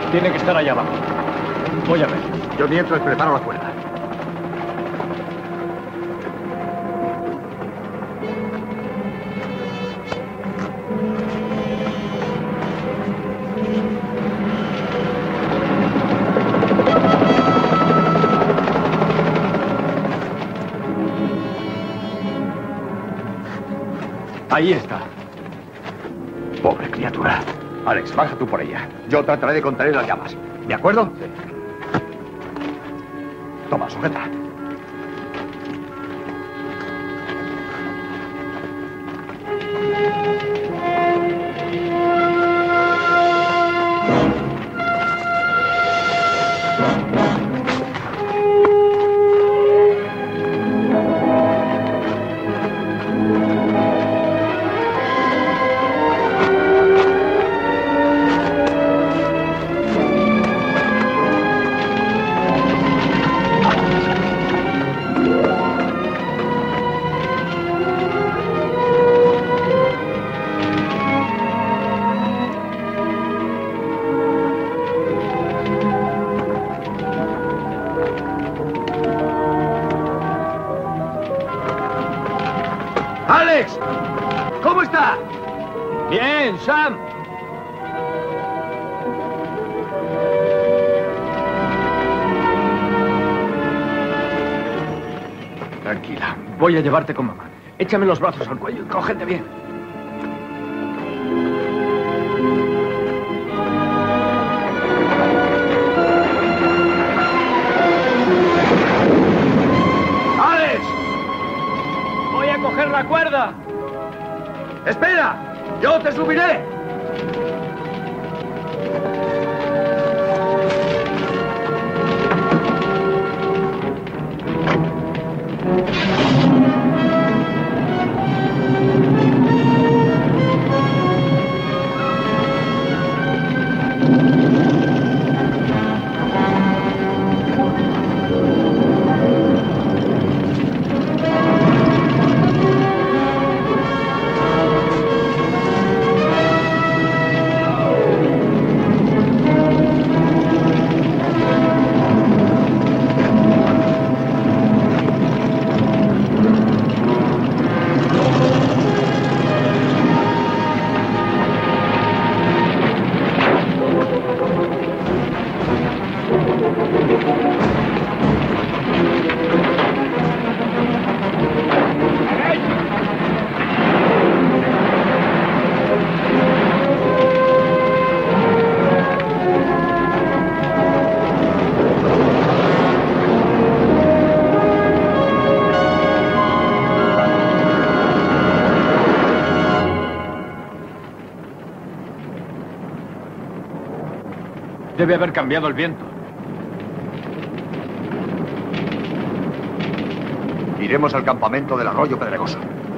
Tiene que estar allá abajo. Voy a ver. Yo mientras preparo la cuerda. Ahí está. Pobre criatura. Alex, baja tú por ella. Yo trataré de contener las llamas. ¿De acuerdo? Sí. Toma, sujeta. ¡Alex! ¿Cómo está? Bien, Sam. Tranquila, voy a llevarte con mamá. Échame los brazos al cuello y cógete bien. ¡Alex! ¡Voy a coger la cuerda! ¡Espera! ¡Yo te subiré! Debe haber cambiado el viento. Iremos al campamento del Arroyo Pedregoso.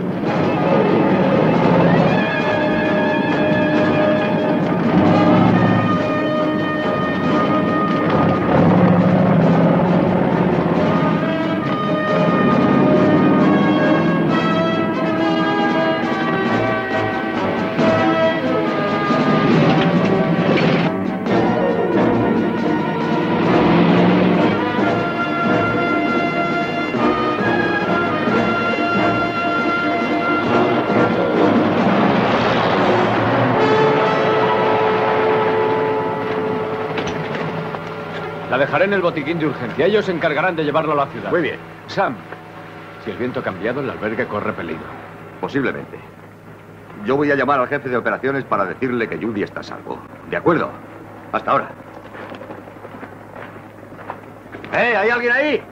La dejaré en el botiquín de urgencia. Ellos se encargarán de llevarlo a la ciudad. Muy bien. Sam, si el viento ha cambiado, el albergue corre peligro. Posiblemente. Yo voy a llamar al jefe de operaciones para decirle que Judy está a salvo. ¿De acuerdo? Hasta ahora. ¡Eh! ¿Hay alguien ahí?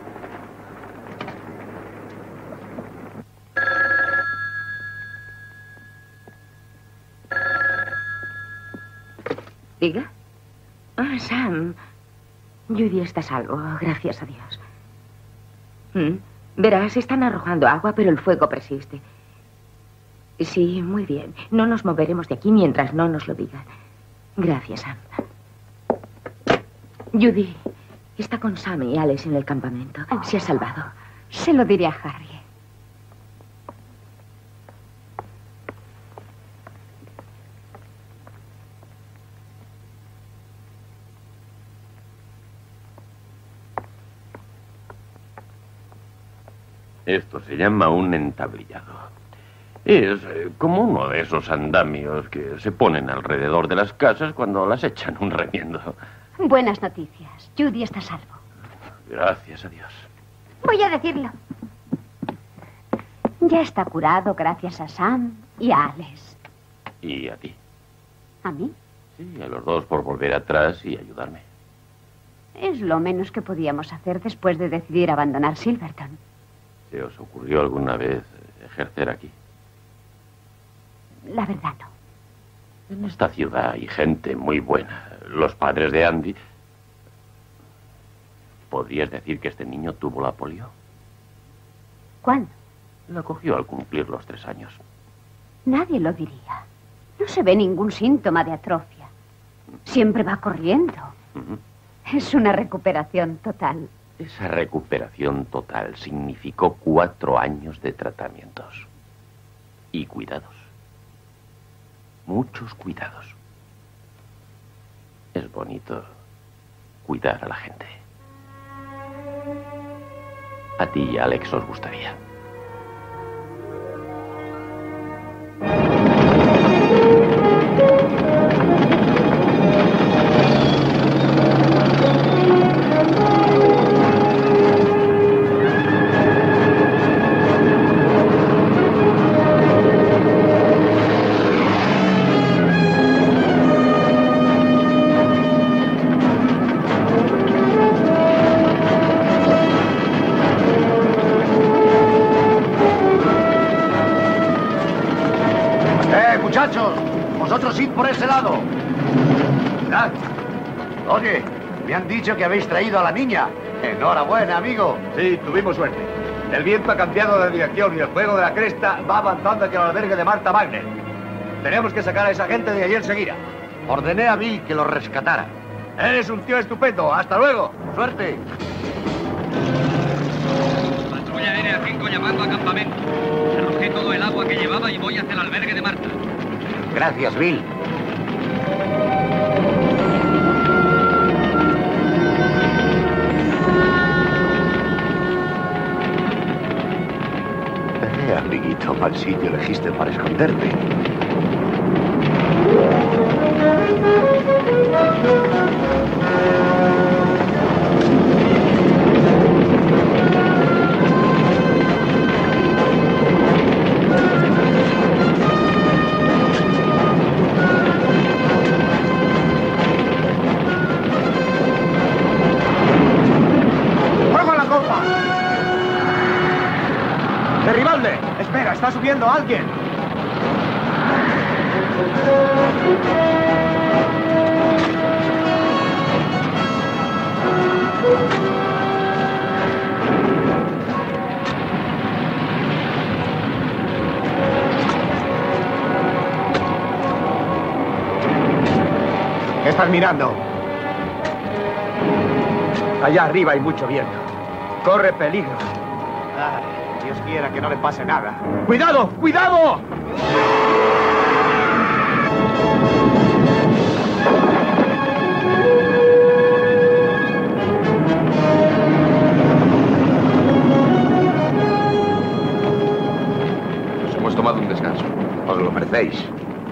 ¿Diga? Ah, Sam. Judy está a salvo, gracias a Dios. ¿Mm? Verás, están arrojando agua, pero el fuego persiste. Sí, muy bien. No nos moveremos de aquí mientras no nos lo digan. Gracias, Sam. Judy está con Sam y Alex en el campamento. Oh. Se ha salvado. Se lo diré a Harry. Esto se llama un entablillado. Es eh, como uno de esos andamios que se ponen alrededor de las casas cuando las echan un remiendo. Buenas noticias. Judy está a salvo. Gracias a Dios. Voy a decirlo. Ya está curado gracias a Sam y a Alex. ¿Y a ti? ¿A mí? Sí, a los dos por volver atrás y ayudarme. Es lo menos que podíamos hacer después de decidir abandonar Silverton. ¿Se os ocurrió alguna vez ejercer aquí? La verdad no. En esta ciudad hay gente muy buena. Los padres de Andy. ¿Podrías decir que este niño tuvo la polio? ¿Cuándo? La cogió al cumplir los tres años. Nadie lo diría. No se ve ningún síntoma de atrofia. Siempre va corriendo. Uh-huh. Es una recuperación total. Esa recuperación total significó cuatro años de tratamientos. Y cuidados. Muchos cuidados. Es bonito cuidar a la gente. A ti y a Alex os gustaría. Muchachos, vosotros id por ese lado. Mirad. Oye, me han dicho que habéis traído a la niña. Enhorabuena, amigo. Sí, tuvimos suerte. El viento ha cambiado de dirección y el fuego de la cresta va avanzando hacia el albergue de Martha Wagner. Tenemos que sacar a esa gente de allí enseguida. Ordené a Bill que los rescatara. Eres un tío estupendo. ¡Hasta luego! ¡Suerte! Patrulla aérea cinco llamando a campamento. Arrojé todo el agua que llevaba y voy hacia el albergue de Martha. Gracias, Bill. Eh, amiguito, mal sitio elegiste para esconderte. ¡Derribadle! Espera, está subiendo alguien. ¿Qué estás mirando? Allá arriba hay mucho viento. Corre peligro. Ay, Dios quiera que no le pase nada. ¡Cuidado! ¡Cuidado! Nos hemos tomado un descanso. Os lo merecéis.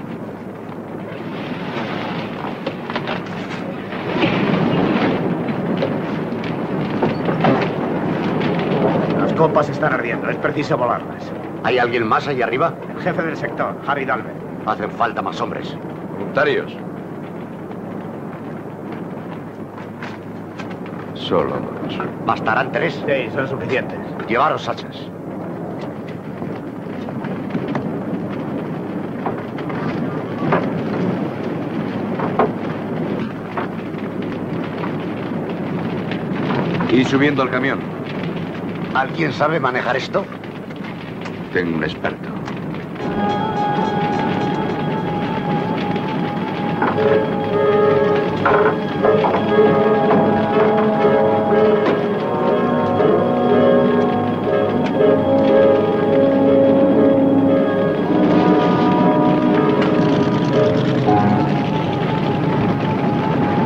Las copas están ardiendo. Es preciso volarlas. ¿Hay alguien más ahí arriba? El jefe del sector, Harry Dalver. Hacen falta más hombres. Voluntarios. Solo dos. ¿Bastarán tres? Sí, son suficientes. Llevaros hachas. Y subiendo al camión. ¿Alguien sabe manejar esto? Tengo un experto.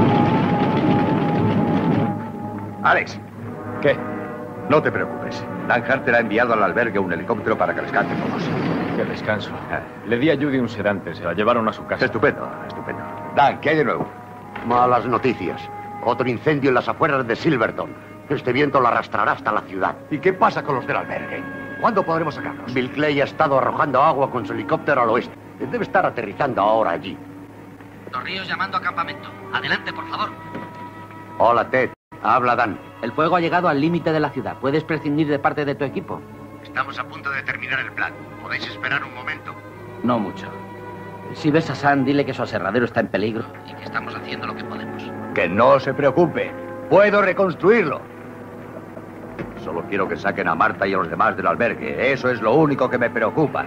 Alex. ¿Qué? No te preocupes. Dan Harter ha enviado al albergue un helicóptero para que rescate todos. Qué descanso. Le di a Judy un sedante, se la llevaron a su casa. Estupendo, estupendo. Dan, ¿qué hay de nuevo? Malas noticias. Otro incendio en las afueras de Silverton. Este viento lo arrastrará hasta la ciudad. ¿Y qué pasa con los del albergue? ¿Cuándo podremos sacarlos? Bill Clay ha estado arrojando agua con su helicóptero al oeste. Debe estar aterrizando ahora allí. Dos Ríos llamando a campamento. Adelante, por favor. Hola, Ted. Habla Dan. El fuego ha llegado al límite de la ciudad. ¿Puedes prescindir de parte de tu equipo? Estamos a punto de terminar el plan. ¿Podéis esperar un momento? No mucho. Si ves a Sam, dile que su aserradero está en peligro y que estamos haciendo lo que podemos. Que no se preocupe. Puedo reconstruirlo. Solo quiero que saquen a Marta y a los demás del albergue. Eso es lo único que me preocupa.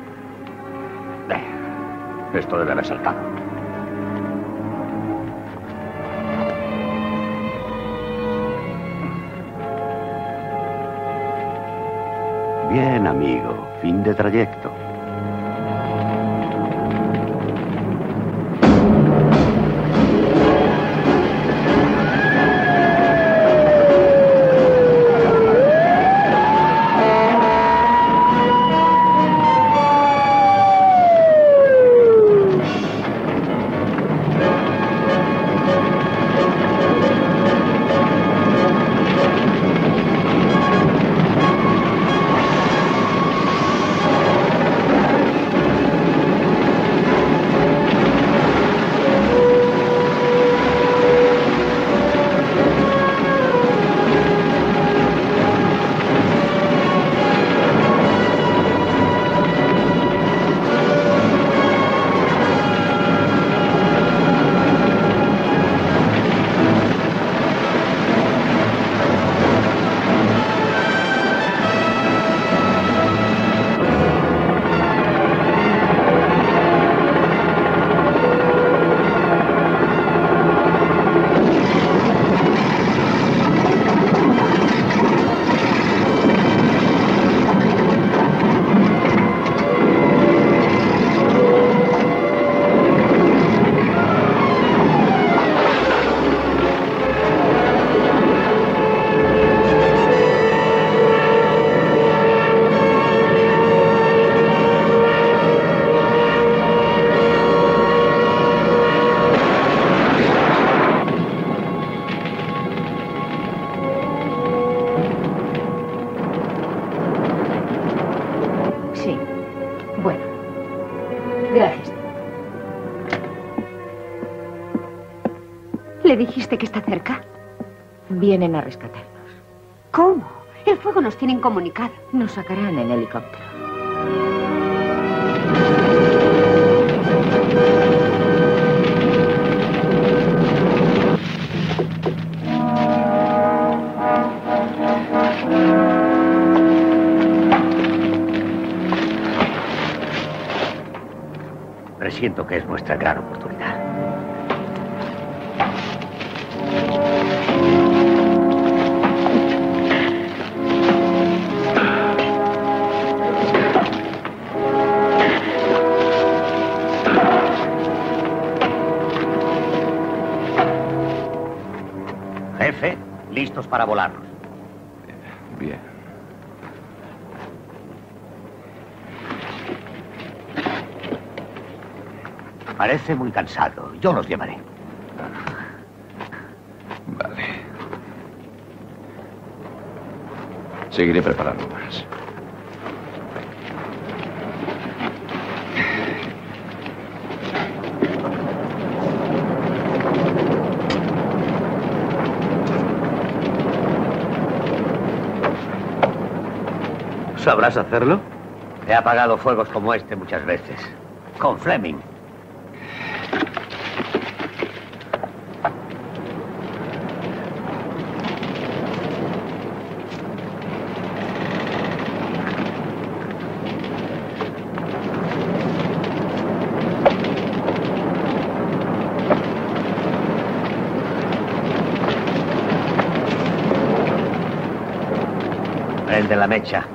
Esto debe haber saltado. Bien, amigo. Fin de trayecto. ¿Le dijiste que está cerca? Vienen a rescatarnos. ¿Cómo? El fuego nos tiene incomunicado. Nos sacarán en helicóptero. Presiento que es nuestra gran oportunidad. Jefe, listos para volarnos. Bien. Parece muy cansado. Yo los llevaré. Vale. Seguiré preparando más. ¿Sabrás hacerlo? He apagado fuegos como este muchas veces. Con Fleming. Prende la mecha.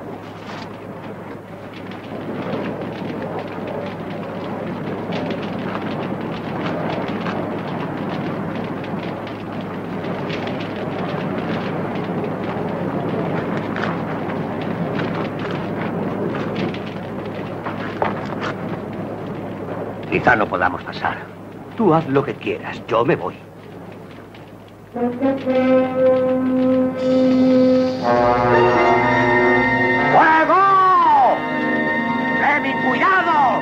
Quizá no podamos pasar. Tú haz lo que quieras, yo me voy. ¡Fuego! ¡Kevin, cuidado!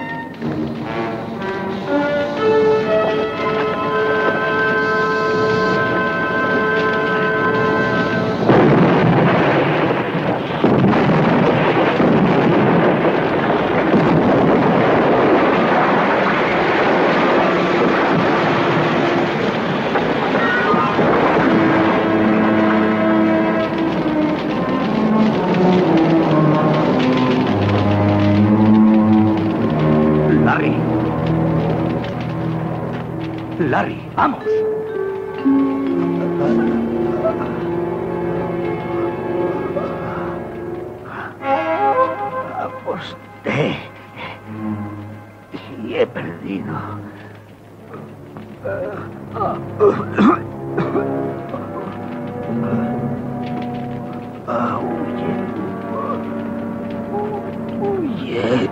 Larry, vamos. Aposté y he perdido. Huye. Huye.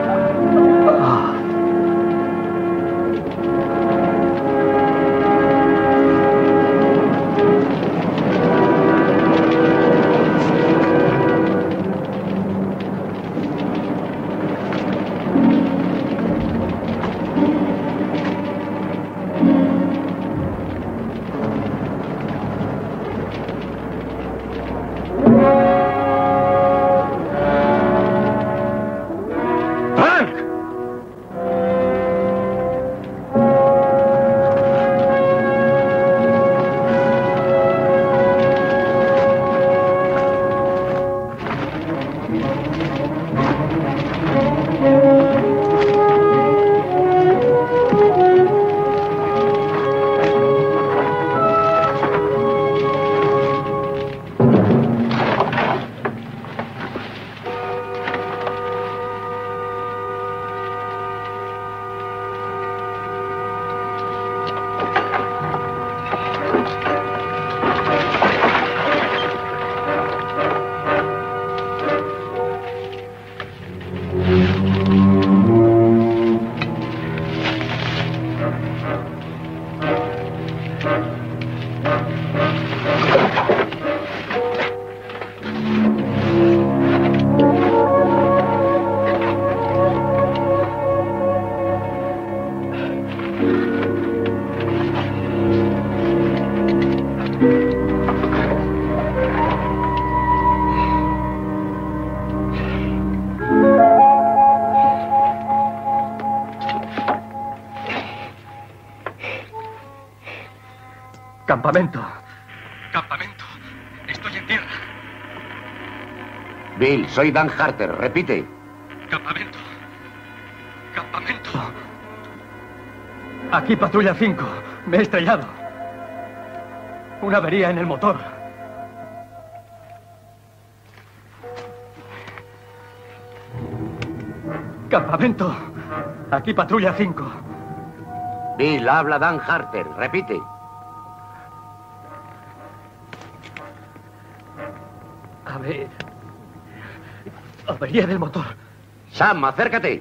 Campamento. Campamento. Estoy en tierra. Bill, soy Dan Harter. Repite. Campamento. Campamento. Aquí patrulla cinco. Me he estrellado. Una avería en el motor. Campamento. Aquí patrulla cinco. Bill, habla Dan Harter. Repite. Ave... Avería del motor. Sam, acércate.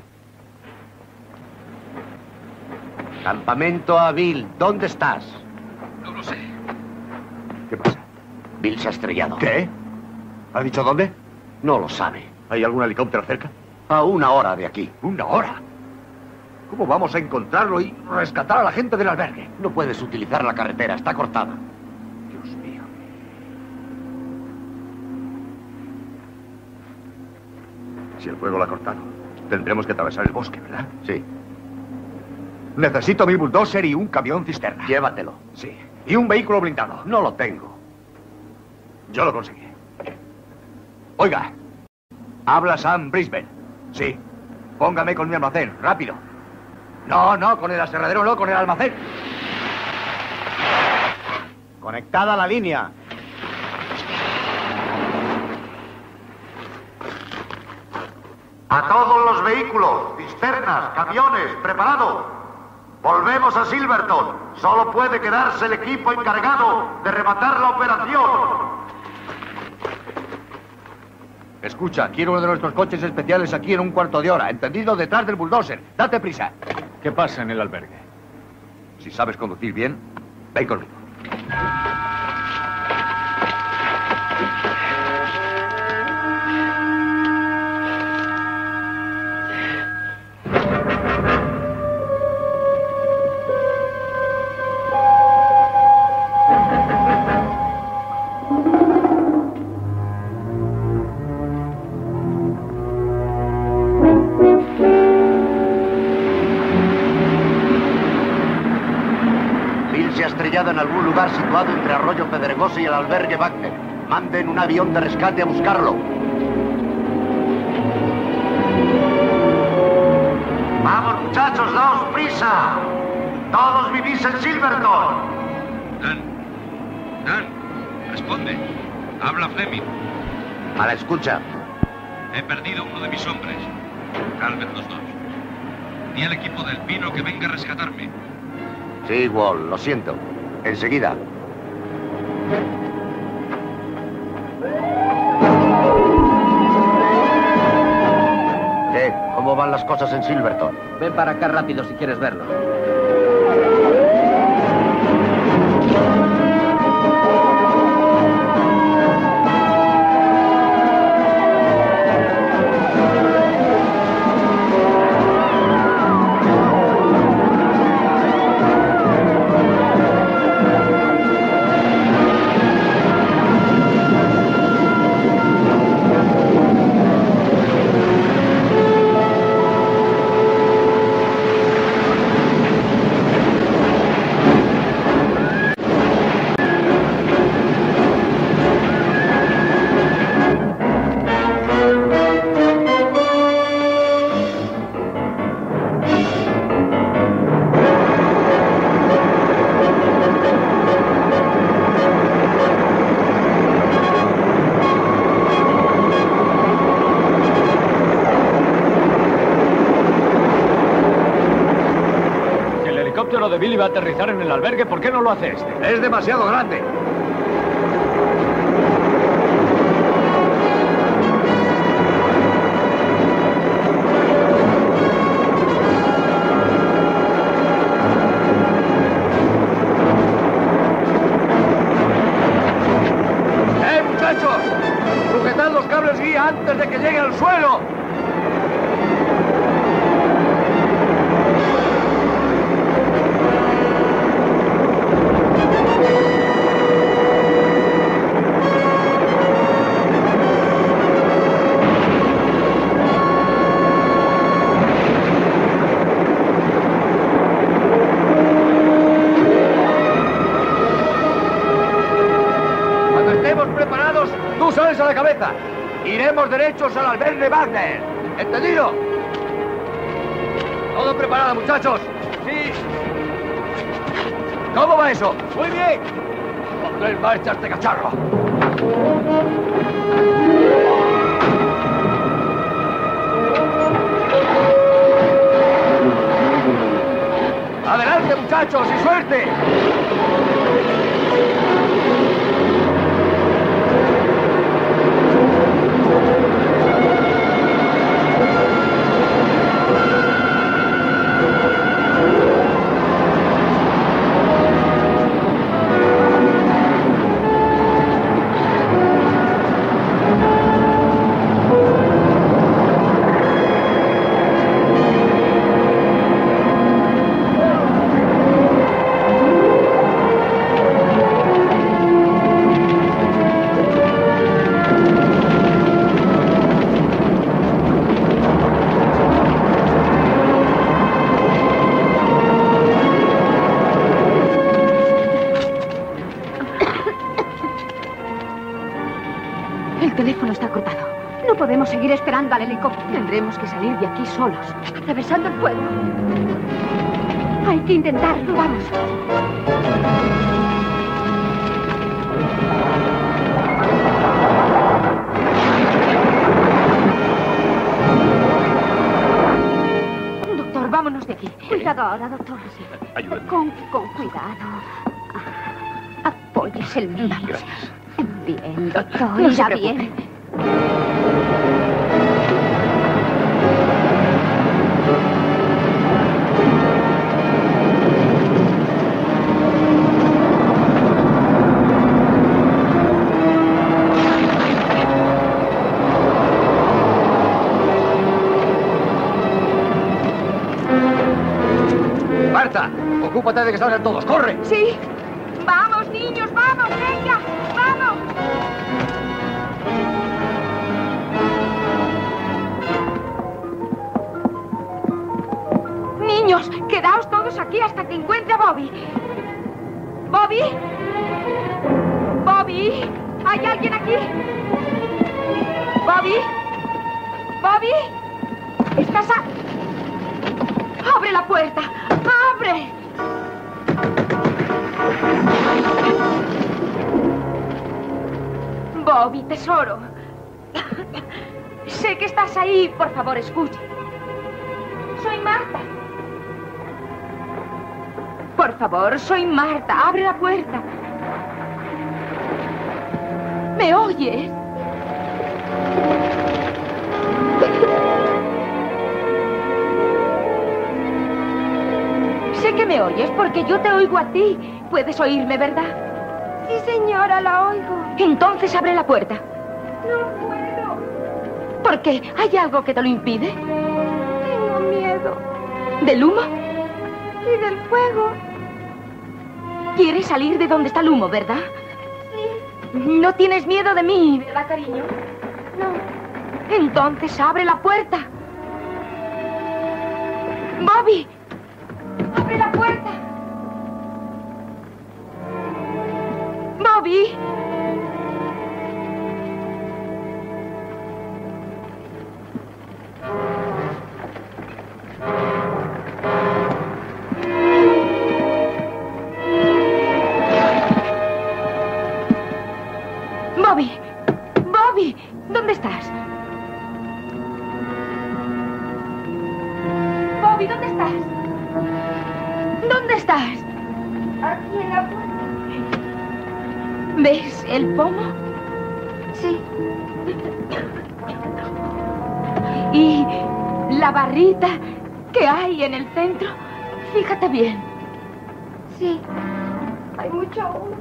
Campamento a Bill. ¿Dónde estás? No lo sé. ¿Qué pasa? Bill se ha estrellado. ¿Qué? ¿Ha dicho dónde? No lo sabe. ¿Hay algún helicóptero cerca? A una hora de aquí. ¿Una hora? ¿Cómo vamos a encontrarlo y rescatar a la gente del albergue? No puedes utilizar la carretera. Está cortada. Dios mío. Si el fuego lo ha cortado, tendremos que atravesar el bosque, ¿verdad? Sí. Necesito mi bulldozer y un camión cisterna. Llévatelo. Sí. Y un vehículo blindado. No lo tengo. Yo lo conseguí. Oiga. Habla Sam Brisbane. Sí. Póngame con mi almacén, rápido. No, no, con el aserradero no, con el almacén. Conectada la línea. A todos los vehículos, cisternas, camiones, preparados. Volvemos a Silverton. Solo puede quedarse el equipo encargado de rematar la operación. Escucha, quiero uno de nuestros coches especiales aquí en un cuarto de hora. ¿Entendido? Detrás del bulldozer. Date prisa. ¿Qué pasa en el albergue? Si sabes conducir bien, ven conmigo. En algún lugar situado entre Arroyo Pedregoso y el albergue Wagner. Manden un avión de rescate a buscarlo. ¡Vamos, muchachos, daos prisa! ¡Todos vivís en Silverton! Dan, Dan, responde. Habla Fleming. A la escucha. He perdido uno de mis hombres. Tal vez los dos. Di al equipo del Pino que venga a rescatarme. Sí, Wall, lo siento. Enseguida. ¿Qué? ¿Cómo van las cosas en Silverton? Ven para acá rápido si quieres verlo. De Billy va a aterrizar en el albergue, ¿por qué no lo hace este? Es demasiado grande. ¡Eh, muchachos! ¡Sujetad los cables guía antes de que llegue al suelo! ¡Sales a la cabeza! Iremos derechos al albergue Wagner. ¿Entendido? ¿Todo preparado, muchachos? Sí. ¿Cómo va eso? Muy bien. Pondré en marcha este cacharro. ¡Adelante, muchachos, y suerte! El teléfono está cortado. No podemos seguir esperando al helicóptero. Tendremos que salir de aquí solos. Atravesando el fuego. Hay que intentarlo. Vamos. Doctor, vámonos de aquí. Cuidado ahora, doctor. Sí. Ayúdame. Con, con cuidado. Apoyes el mío. Gracias. Bien, doctor. No se Irá preocupe. bien. Marta, ocúpate de que salgan todos. ¡Corre! Sí. Vamos, niños, vamos, venga, vamos. Niños, quedaos todos aquí hasta que encuentre a Bobby. ¿Bobby? ¿Bobby? ¿Hay alguien aquí? ¿Bobby? ¿Bobby? ¿Estás a...? ¡Abre la puerta! ¡Abre! Bobby, tesoro. Sé que estás ahí. Por favor, escucha. Soy Marta. Por favor, soy Marta. Abre la puerta. ¿Me oyes? Sé que me oyes porque yo te oigo a ti. Puedes oírme, ¿verdad? Sí, señora, la oigo. Entonces abre la puerta. No puedo. ¿Por qué? ¿Hay algo que te lo impide? Tengo miedo. ¿Del humo? Y del fuego. ¿Quieres salir de donde está el humo, verdad? Sí. No tienes miedo de mí, ¿verdad, cariño? No. Entonces abre la puerta. Bobby, abre la puerta. Bobby. Bobby. Bobby, ¿dónde estás? Bobby, ¿dónde estás? ¿Dónde estás? Aquí en la puerta. ¿Ves el pomo? Sí. Y la barrita que hay en el centro. Fíjate bien. Sí. Hay mucho humo.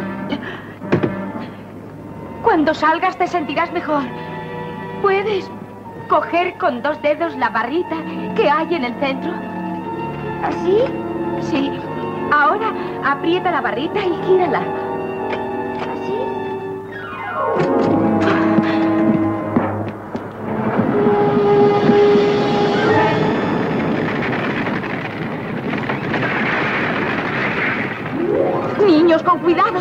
Cuando salgas te sentirás mejor. ¿Puedes coger con dos dedos la barrita que hay en el centro? ¿Así? Sí. Ahora aprieta la barrita y gírala. ¿Así? Niños, con cuidado.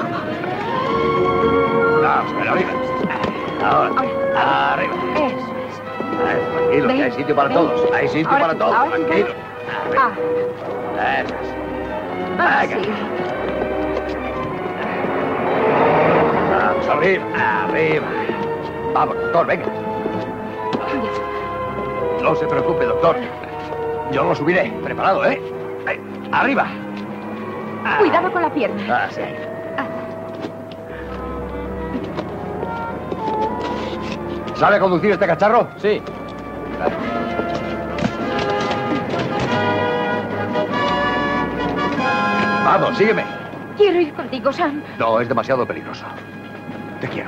Vamos, pero arriba. Ahora, arriba. Eso es. Ay, tranquilo, que hay sitio para ven. todos. Hay sitio Ahora para sí, todos, ahora sí, tranquilo. Ah, Eso es. ah, Venga. sí. Vamos, arriba, arriba. Vamos, doctor, venga. No se preocupe, doctor. Yo lo subiré. Preparado, ¿eh? Ahí, arriba. Ah. Cuidado con la pierna. Ah, sí. ¿Sabe conducir este cacharro? Sí. Vamos, sígueme. Quiero ir contigo, Sam. No, es demasiado peligroso. Te quiero.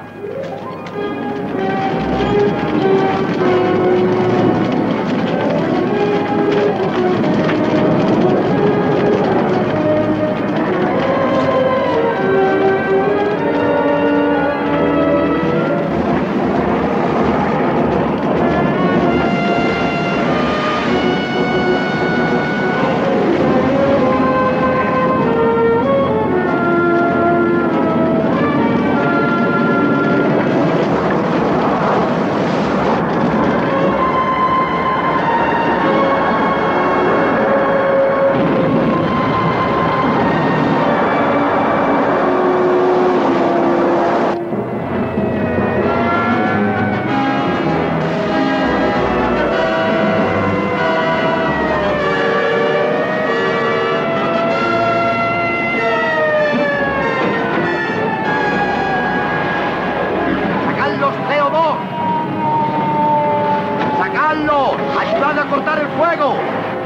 ¡Ayudad a cortar el fuego!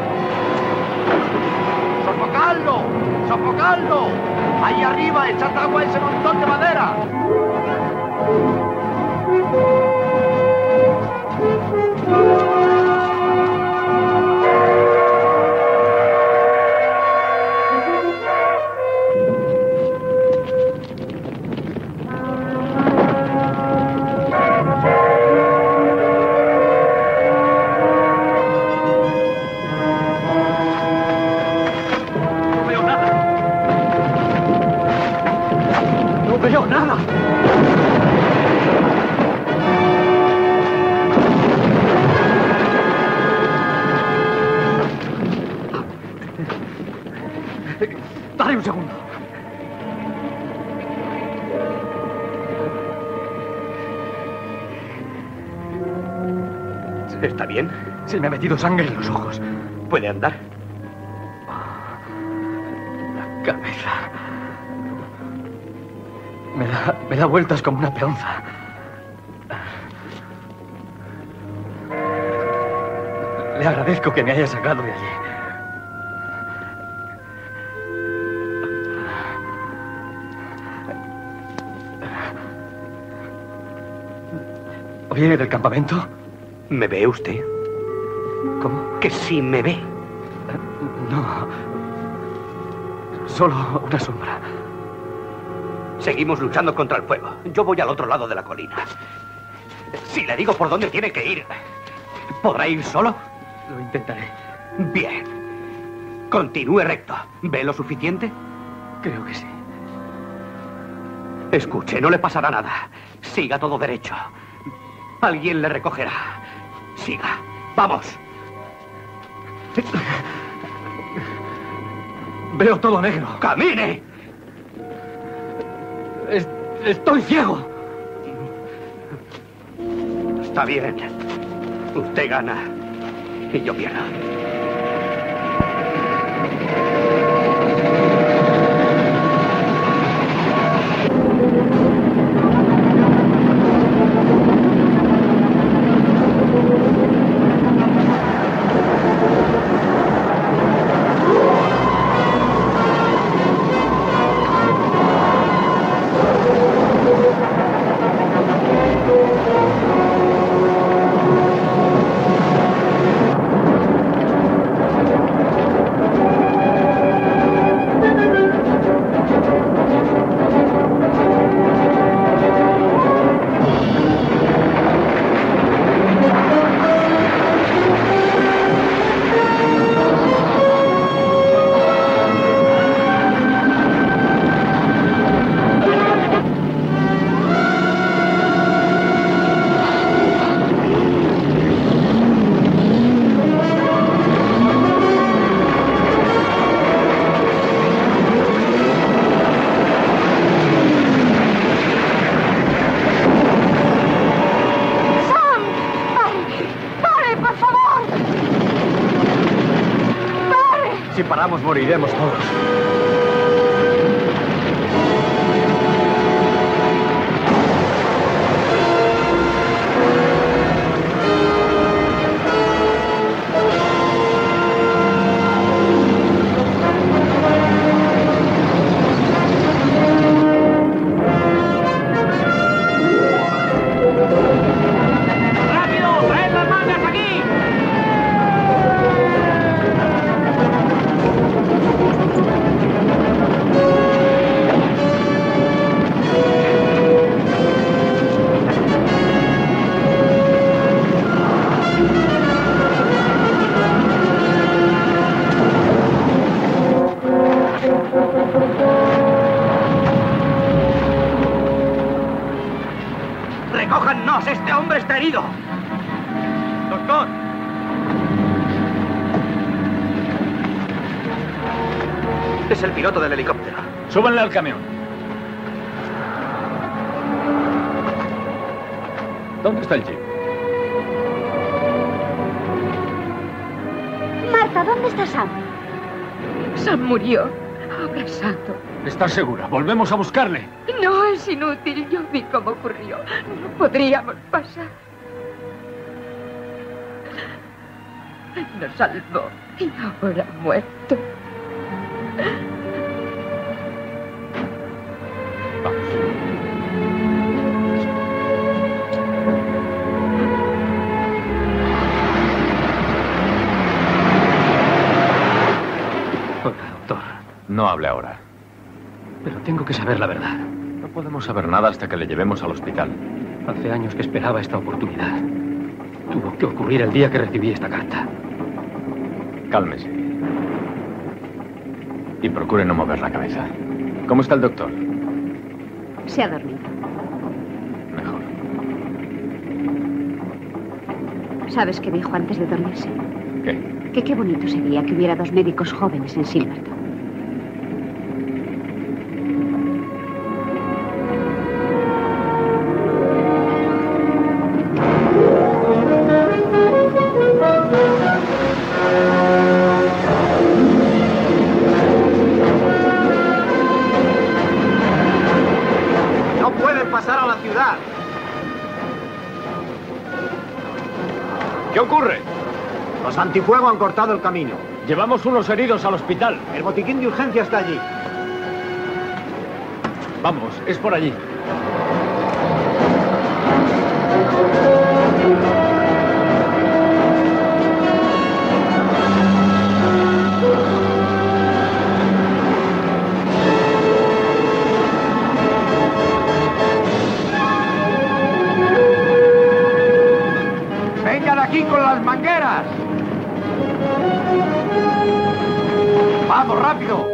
¡Sofocadlo! ¡Sofocadlo! ¡Ahí arriba! ¡Echad agua a ese montón de madera! yo nada. Dale un segundo. ¿Está bien? Se me ha metido sangre en los ojos. ¿Puede andar? La cabeza. Me da, me da vueltas como una peonza. Le agradezco que me haya sacado de allí. ¿Viene del campamento? ¿Me ve usted? ¿Cómo? Que sí me ve. No. Solo una sombra. Seguimos luchando contra el fuego. Yo voy al otro lado de la colina. Si le digo por dónde tiene que ir, ¿podrá ir solo? Lo intentaré. Bien. Continúe recto. ¿Ve lo suficiente? Creo que sí. Escuche, no le pasará nada. Siga todo derecho. Alguien le recogerá. Siga. ¡Vamos! Veo todo negro. ¡Camine! Es- estoy ciego. Está bien. Usted gana y yo pierdo. Moriremos todos. ¡Rápido! ¡Traed las mangas aquí! ¡Recójannos! ¡Este hombre está herido! ¡Doctor! Es el piloto del helicóptero. Súbanle al camión. ¿Dónde está el jeep? Marta, ¿dónde está Sam? Sam murió abrazado. ¿Estás segura? Volvemos a buscarle. No, es inútil. Yo vi cómo ocurrió. No podríamos pasar. Nos salvó y ahora ha muerto. Hola, doctor. No hable ahora. Pero tengo que saber la verdad. No podemos saber nada hasta que le llevemos al hospital. Hace años que esperaba esta oportunidad. Tuvo que ocurrir el día que recibí esta carta. Cálmese. Y procure no mover la cabeza. ¿Cómo está el doctor? Se ha dormido. Mejor. ¿Sabes qué dijo antes de dormirse? ¿Qué? Que qué bonito sería que hubiera dos médicos jóvenes en Silverton. ¡No pueden pasar a la ciudad! ¿Qué ocurre? Los antifuego han cortado el camino. Llevamos unos heridos al hospital. El botiquín de urgencia está allí. Vamos, es por allí. ¡Vengan aquí con las mangueras! ¡Vamos, rápido!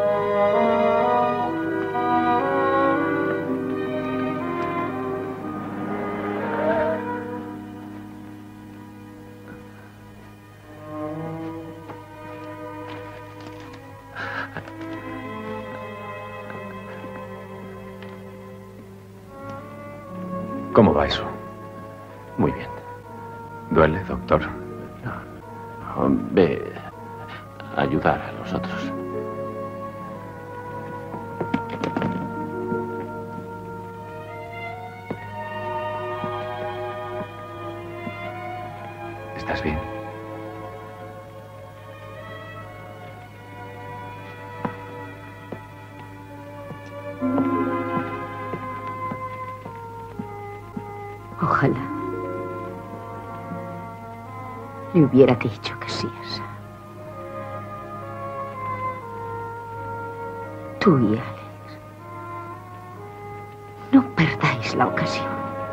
¿Cómo va eso? Muy bien. ¿Duele, doctor? No, no, ve a ayudar a los otros. ¿Estás bien? Ojalá le hubiera dicho que sí, Sam. Tú y Alex, no perdáis la ocasión.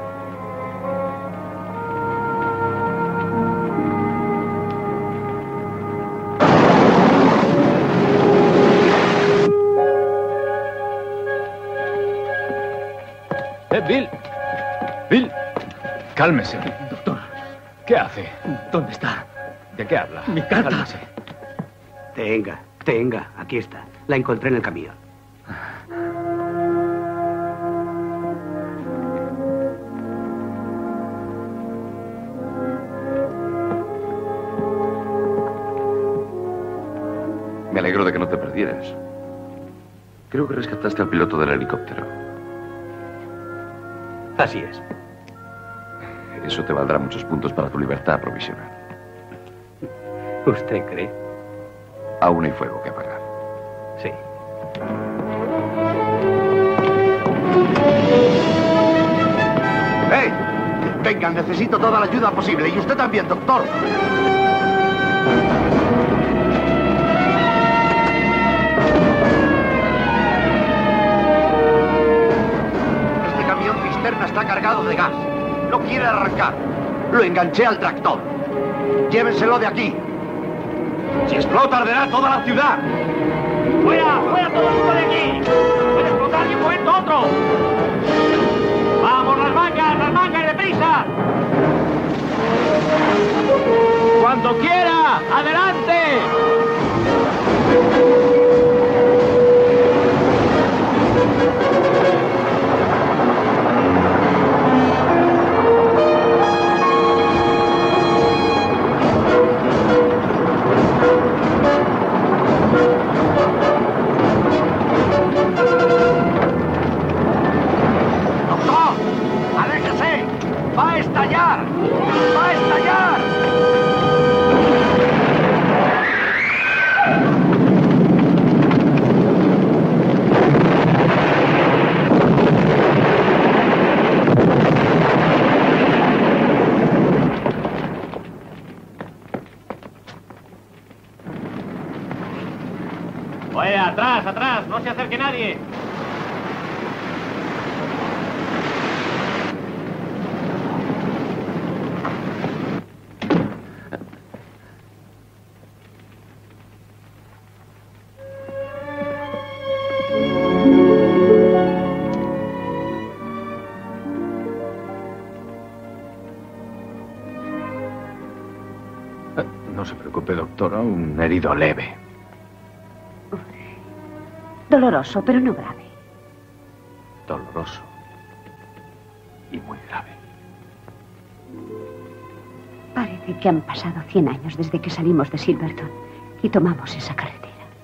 ¡Eh, Bill! ¡Bill! Cálmese. Doctor. ¿Qué hace? ¿Dónde está? ¿De qué habla? Mi carta. Cálmese. Tenga, tenga, aquí está. La encontré en el camión. Me alegro de que no te perdieras. Creo que rescataste al piloto del helicóptero. Así es. Eso te valdrá muchos puntos para tu libertad provisional. ¿Usted cree? Aún hay fuego que apagar. Sí. ¡Hey! Venga, necesito toda la ayuda posible. Y usted también, doctor. Este camión cisterna está cargado de gas. No quiere arrancar. Lo enganché al tractor. Llévenselo de aquí. Si explota, arderá toda la ciudad. ¡Fuera! ¡Fuera todo el mundo de aquí! ¡Puede explotar de un momento a otro! ¡Vamos, las mangas! ¡Las mangas, deprisa! ¡Cuando quiera! ¡Adelante! ¡Doctor! ¡Aléjese! ¡Va a estallar! ¡Va a estallar! ¡Oye, atrás, atrás! ¡No se acerque nadie! preocupe, doctora, un herido leve. Doloroso, pero no grave. Doloroso. Y muy grave. Parece que han pasado cien años desde que salimos de Silverton y tomamos esa carretera.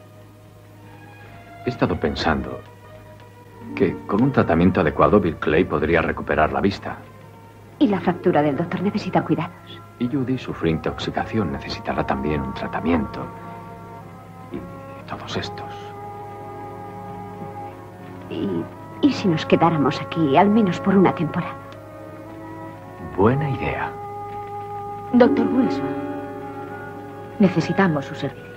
He estado pensando que con un tratamiento adecuado Bill Clay podría recuperar la vista. Y la fractura del doctor necesita cuidados. Y Judy sufrió intoxicación, necesitará también un tratamiento. Y todos estos. ¿Y, y si nos quedáramos aquí, al menos por una temporada? Buena idea. Doctor Wilson, necesitamos sus servicios.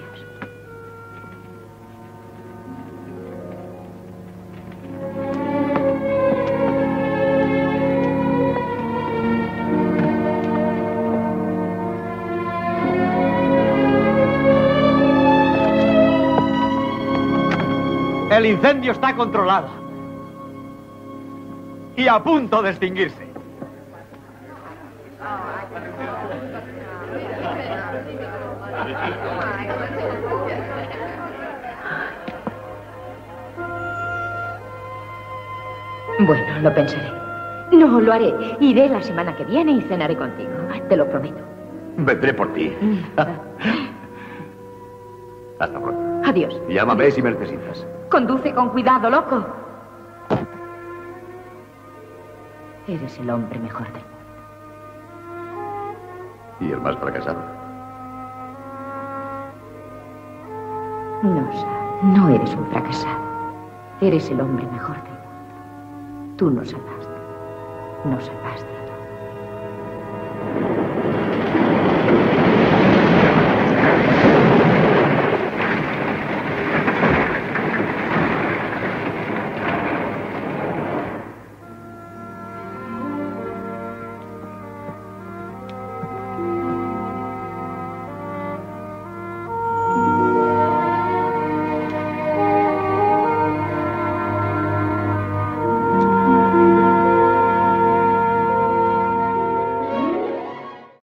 El incendio está controlado. Y a punto de extinguirse. Bueno, lo pensaré. No, lo haré. Iré la semana que viene y cenaré contigo. Te lo prometo. Vendré por ti. Hasta pronto. Adiós. Llámame si me necesitas. Conduce con cuidado, loco. Eres el hombre mejor del mundo. Y el más fracasado. No, Sam, no eres un fracasado. Eres el hombre mejor del mundo. Tú nos salvaste. Nos salvaste.